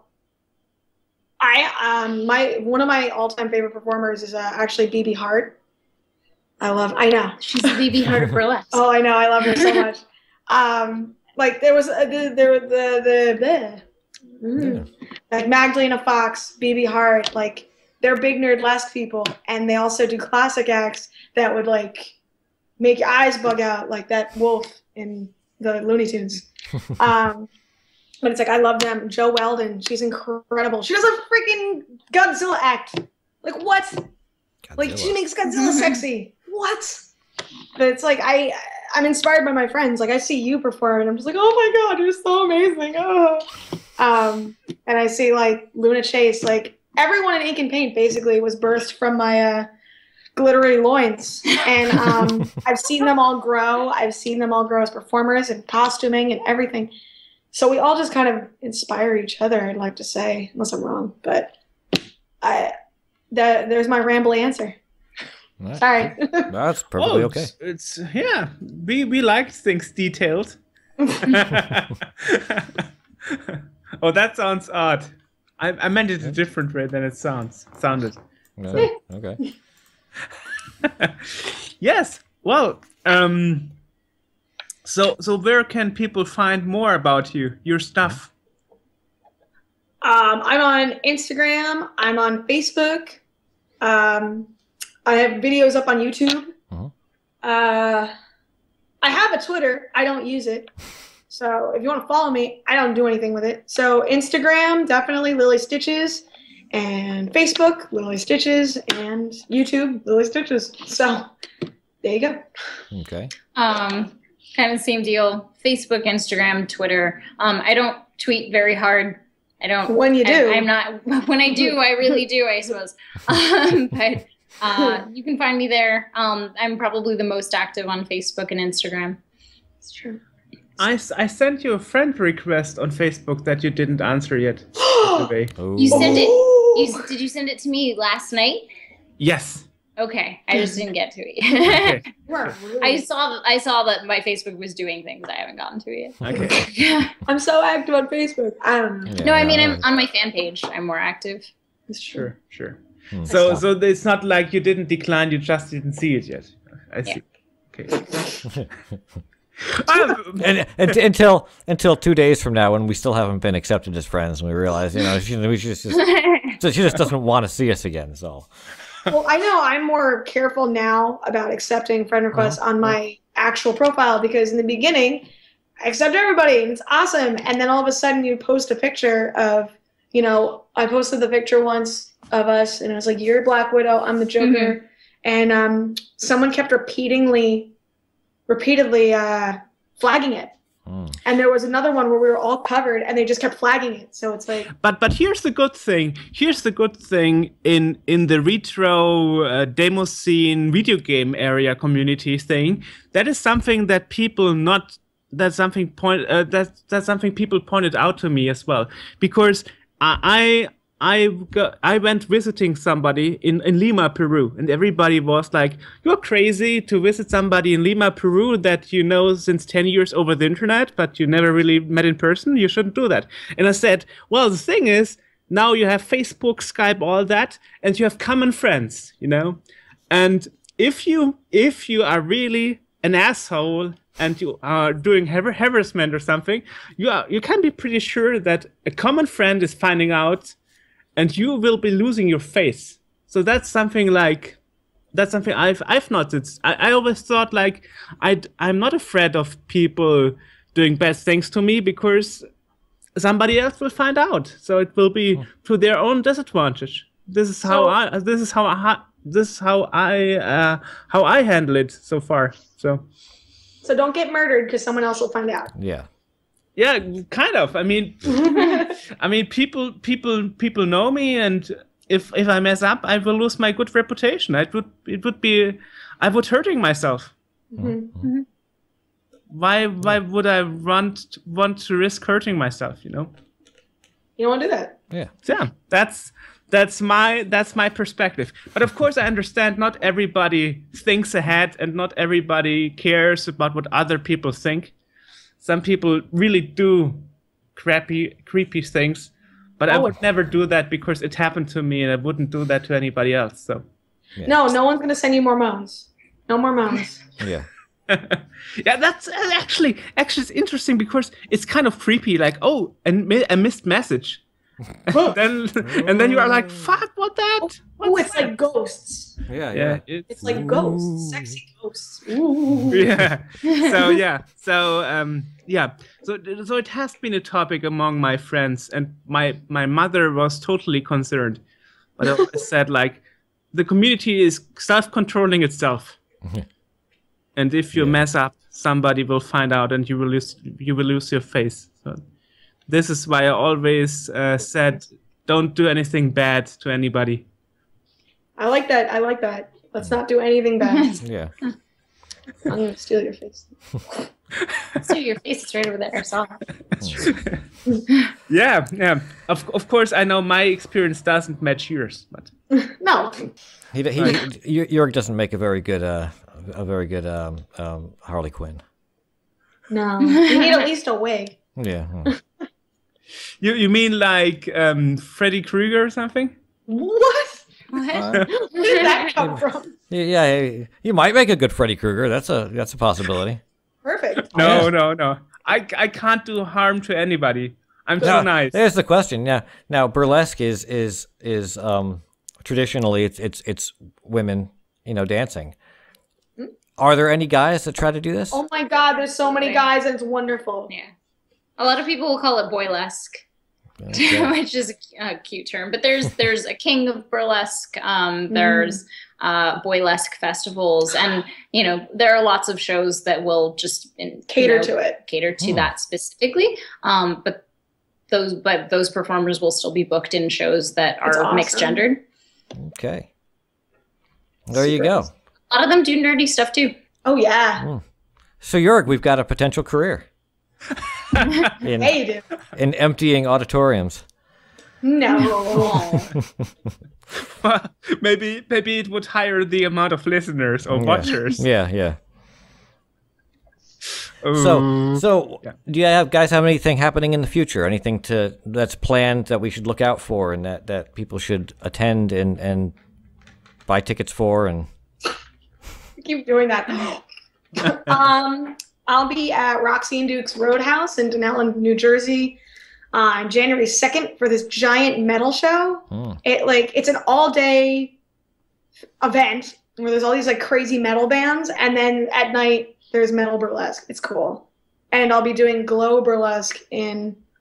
I um my one of my all-time favorite performers is uh, actually B B Hart. I love I know. She's the B B Heart of burlesque. Oh, I know. I love her so much. Um, like there was uh, the there the the, the mm, like Magdalena Fox, B B Hart, like they're big nerdlesque people, and they also do classic acts that would like make your eyes bug out, like that wolf in the Looney Tunes. Um, but it's like I love them. Joe Weldon, she's incredible. She does a freaking Godzilla act. Like what? Like she Godzilla. makes Godzilla sexy. What? But it's like I I'm inspired by my friends. Like I see you perform and I'm just like, oh my God, you're so amazing. Oh. Um, and I see like Luna Chase, like everyone in Ink and Paint basically was birthed from my uh, glittery loins. And um, I've seen them all grow. I've seen them all grow as performers and costuming and everything. So we all just kind of inspire each other, I'd like to say, unless I'm wrong. But I that there's my rambly answer. Right. Sorry. That's perfectly Oh, okay. it's, it's yeah. We we like things detailed. Oh, that sounds odd. I, I meant it a different way than it sounds sounded. Yeah, okay. Yes. Well, um. So so where can people find more about you, your stuff? Um, I'm on Instagram. I'm on Facebook. Um, I have videos up on YouTube. Uh-huh. Uh, I have a Twitter. I don't use it. So if you want to follow me, I don't do anything with it. So Instagram, definitely Lily Stitches, and Facebook, Lily Stitches, and YouTube, Lily Stitches. So there you go. Okay. Um, kind of the same deal. Facebook, Instagram, Twitter. Um, I don't tweet very hard. I don't. When you do. I, I'm not. When I do, I really do. I suppose. Um, but uh, you can find me there. Um, I'm probably the most active on Facebook and Instagram. It's true. I, s- I sent you a friend request on Facebook that you didn't answer yet. by the way. Oh. You sent it. Ooh. You, did you send it to me last night? Yes. Okay, I just didn't get to it. Okay. We're really- I saw. I saw that my Facebook was doing things I haven't gotten to yet. Okay. Yeah. I'm so active on Facebook. I don't know. Yeah, No, I mean no, I'm on my fan page. I'm more active. It's true. Sure. Sure. Hmm. So so it's not like you didn't decline. You just didn't see it yet. I see. Okay. Um, and, and until until two days from now, when we still haven't been accepted as friends, and we realize, you know, she, we just, just so she just doesn't want to see us again. So Well, I know I'm more careful now about accepting friend requests on my actual profile because in the beginning, I accept everybody and it's awesome. And then all of a sudden you post a picture of you know, I posted the picture once of us, and it was like, "You're Black Widow, I'm the Joker," mm-hmm. and um, someone kept repeatedly, repeatedly uh, flagging it. Mm. And there was another one where we were all covered, and they just kept flagging it. So it's like, but but here's the good thing. Here's the good thing in in the retro uh, demo scene, video game area community thing. That is something that people not. That's something point. Uh, that's that's something people pointed out to me as well, because I I got, I went visiting somebody in, in Lima, Peru, and everybody was like, "You're crazy to visit somebody in Lima, Peru that you know since ten years over the internet, but you never really met in person. You shouldn't do that." And I said, "Well, the thing is, now you have Facebook, Skype, all that, and you have common friends, you know. And if you if you are really an asshole and you are doing har- harassment or something, you are you can be pretty sure that a common friend is finding out, and you will be losing your face." So that's something like that's something I've I've noticed. I, I always thought like I I'm not afraid of people doing bad things to me because somebody else will find out. So it will be oh. to their own disadvantage. This is how so, I this is how I this is how I uh, how I handle it so far. So. So don't get murdered because someone else will find out. Yeah. Yeah, kind of. I mean, I mean, people, people, people know me, and if if I mess up, I will lose my good reputation. It would, it would be, I would hurting myself. Mm-hmm. Mm-hmm. Why, why would I want want to risk hurting myself? You know. You don't want to do that. Yeah. Yeah, that's that's my that's my perspective. But of course, I understand not everybody thinks ahead, and not everybody cares about what other people think. Some people really do crappy, creepy things, but oh. I would never do that because it happened to me, and I wouldn't do that to anybody else. So, yeah. No, no one's gonna send you more moans. No more moans. Yeah. Yeah, that's actually actually it's interesting because it's kind of creepy. Like, oh, and a missed message. and then and then you are like, fuck, what that? Oh, it's that? Like ghosts. Yeah, yeah. yeah it's, it's like ghosts, sexy ghosts. Ooh. Yeah. So yeah. So um yeah. So so it has been a topic among my friends, and my my mother was totally concerned. But I always said like, the community is self-controlling itself. And if you yeah. mess up, somebody will find out, and you will lose you will lose your face. So this is why I always uh, said, don't do anything bad to anybody. I like that. I like that. Let's not do anything bad. Yeah. I'm going to steal your face. Steal your face. It's right over there. I saw it. Yeah, yeah. Of, of course, I know my experience doesn't match yours, but no. He, he, he, Jörg doesn't make a very good, uh, a very good um, um, Harley Quinn. No. You need at least a wig. Yeah. You you mean like um, Freddy Krueger or something? What? What? Uh, Where did that come from? Yeah, you might make a good Freddy Krueger. That's a that's a possibility. Perfect. No, no, no. I, I can't do harm to anybody. I'm so now, nice. There's the question. Yeah. Now burlesque is is is um traditionally it's it's it's women, you know, dancing. Hmm? Are there any guys that try to do this? Oh my God, there's so many guys, and it's wonderful. Yeah. A lot of people will call it boylesque, okay. which is a, a cute term. But there's there's a king of burlesque. Um, there's uh, boylesque festivals, and you know there are lots of shows that will just in, cater you know, to it, cater to mm. that specifically. Um, but those but those performers will still be booked in shows that are awesome. Mixed gendered. Okay, there Super you go. Awesome. A lot of them do nerdy stuff too. Oh yeah. Mm. So Jörg, we've got a potential career. in, hey, in emptying auditoriums. No. Well, maybe maybe it would hire the amount of listeners or yeah. watchers. Yeah, yeah. Ooh. So, so yeah. do you have guys have anything happening in the future? Anything to that's planned that we should look out for, and that, that people should attend and and buy tickets for? And keep doing that. um. I'll be at Roxy and Duke's Roadhouse in Denellen, New Jersey, on January second for this giant metal show. Hmm. It like it's an all-day event where there's all these like crazy metal bands, and then at night there's metal burlesque. It's cool, and I'll be doing glow burlesque in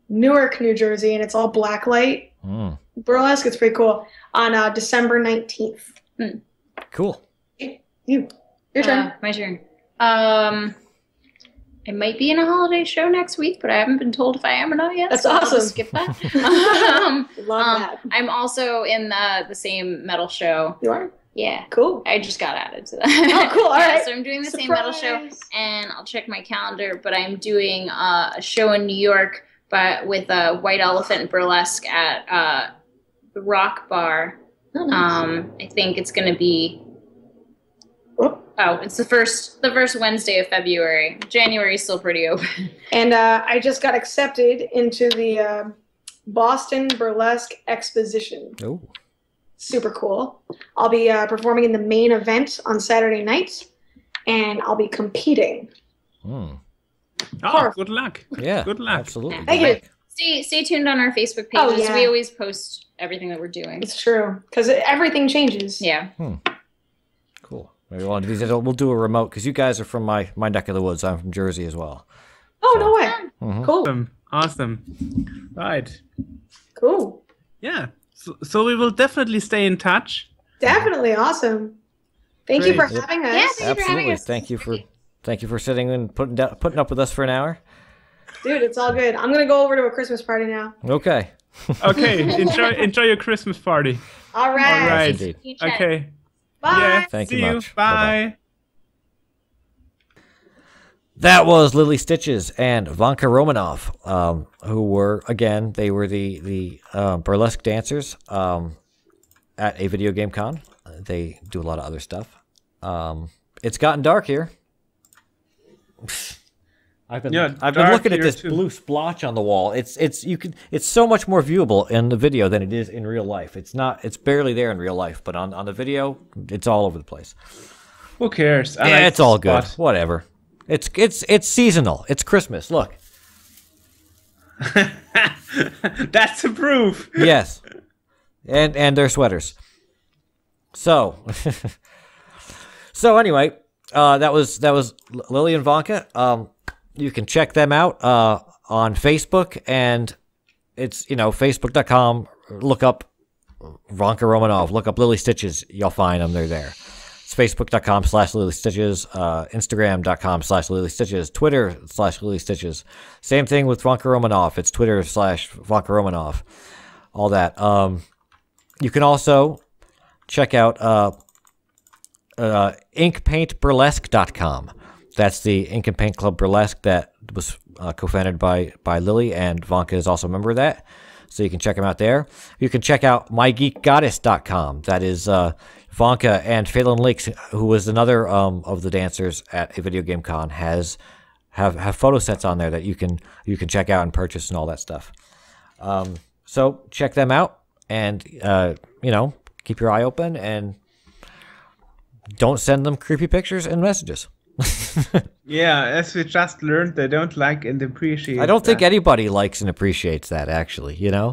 Newark, New Jersey, and it's all blacklight Mm. burlesque. It's pretty cool. On uh, December nineteenth. Cool. You, your turn. Uh, my turn. Um, I might be in a holiday show next week, but I haven't been told if I am or not yet. That's so I'll awesome. just skip that. um, Love um, that. I'm also in the the same metal show. You are? Yeah. Cool. I just got added to that. Oh, cool. All yeah, right. So I'm doing the same metal show, Surprise. and I'll check my calendar. But I'm doing uh, a show in New York, but with a White Elephant Burlesque at uh, the Rock Bar. Oh, nice. Um, I think it's going to be. Whoop. Oh, it's the first the first Wednesday of February. January is still pretty open. And uh, I just got accepted into the uh, Boston Burlesque Exposition. Oh. Super cool. I'll be uh, performing in the main event on Saturday night, and I'll be competing. Mm. Oh, Perfect. good luck. Yeah. Good luck. Absolutely. Thank you. Stay stay tuned on our Facebook Oh, pages. yeah. We always post everything that we're doing. It's true, because everything changes. Yeah. Cool. Maybe one of these days we'll do a remote because you guys are from my, my neck of the woods. I'm from Jersey as well. Oh, no way. Mhm. Cool. Awesome. Awesome. Right. Cool. Yeah. So, so we will definitely stay in touch. Definitely awesome. Thank you for Great. having us. Yeah, thank you for having Absolutely. us. Thank you for thank you for sitting and putting down, putting up with us for an hour. Dude, it's all good. I'm going to go over to a Christmas party now. Okay. Okay. enjoy enjoy your Christmas party. All right. All right. Indeed. Okay. Bye. Yeah. Thank See you you. much. Bye. Bye-bye. That was Lily Stitches and Vanka Romanoff, um, who were, again, they were the, the uh, burlesque dancers um, at a video game con. They do a lot of other stuff. Um, it's gotten dark here. I've been Yeah, I've been dark looking at here this too. blue splotch on the wall. It's it's you can it's so much more viewable in the video than it is in real life. It's not it's barely there in real life, but on, on the video, it's all over the place. Who cares? I Yeah, like it's all the good. spot. Whatever. It's it's it's seasonal. It's Christmas. Look. That's a proof. Yes. And and their sweaters. So So anyway, uh that was that was L- Lily and Vanka. Um you can check them out uh on Facebook, and it's, you know, facebook dot com, look up Vanka Romanov, look up Lily Stitches, you'll find them, they're there. It's facebook dot com slash Lily Stitches, uh, instagram dot com slash Lily Stitches, Twitter slash Lily Stitches. Same thing with Vanka Romanoff. It's Twitter slash Vanka Romanoff. All that. Um, you can also check out uh, uh, ink paint burlesque dot com. That's the Ink and Paint Club Burlesque that was uh, co-founded by, by Lily, and Vanka is also a member of that. So you can check them out there. You can check out my geek goddess dot com. That is uh, Vanka and Phelan Lakes, who was another um, of the dancers at a video game con, has have, have photo sets on there that you can you can check out and purchase and all that stuff. Um, so check them out, and uh, you know, keep your eye open, and don't send them creepy pictures and messages. Yeah, as we just learned, they don't like and appreciate. I don't think that. anybody likes and appreciates that, actually, you know?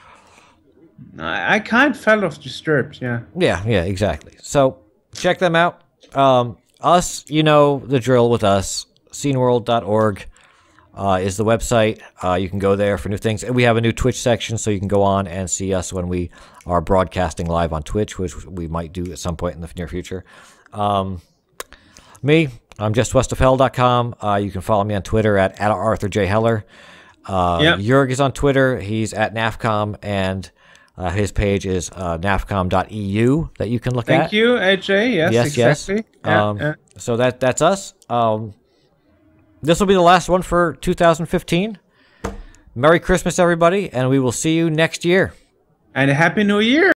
I, I can't feel of disturbed. Yeah. Yeah, yeah, exactly. So check them out. Um, us, you know the drill with us. scene world dot org uh, is the website. Uh, you can go there for new things. And we have a new Twitch section, so you can go on and see us when we are broadcasting live on Twitch, which we might do at some point in the near future. Um, me, I'm just west of hell dot com. Uh, you can follow me on Twitter at, at Arthur J. Heller. Uh, Yep. Jurg is on Twitter. He's at NAFCOM, and uh, his page is uh, nafcom dot e u that you can look at. Thank you, A J. Yes, Yes, exactly. yes. Yeah, Um, yeah. So that that's us. Um, this will be the last one for two thousand fifteen. Merry Christmas, everybody, and we will see you next year. And a happy new year.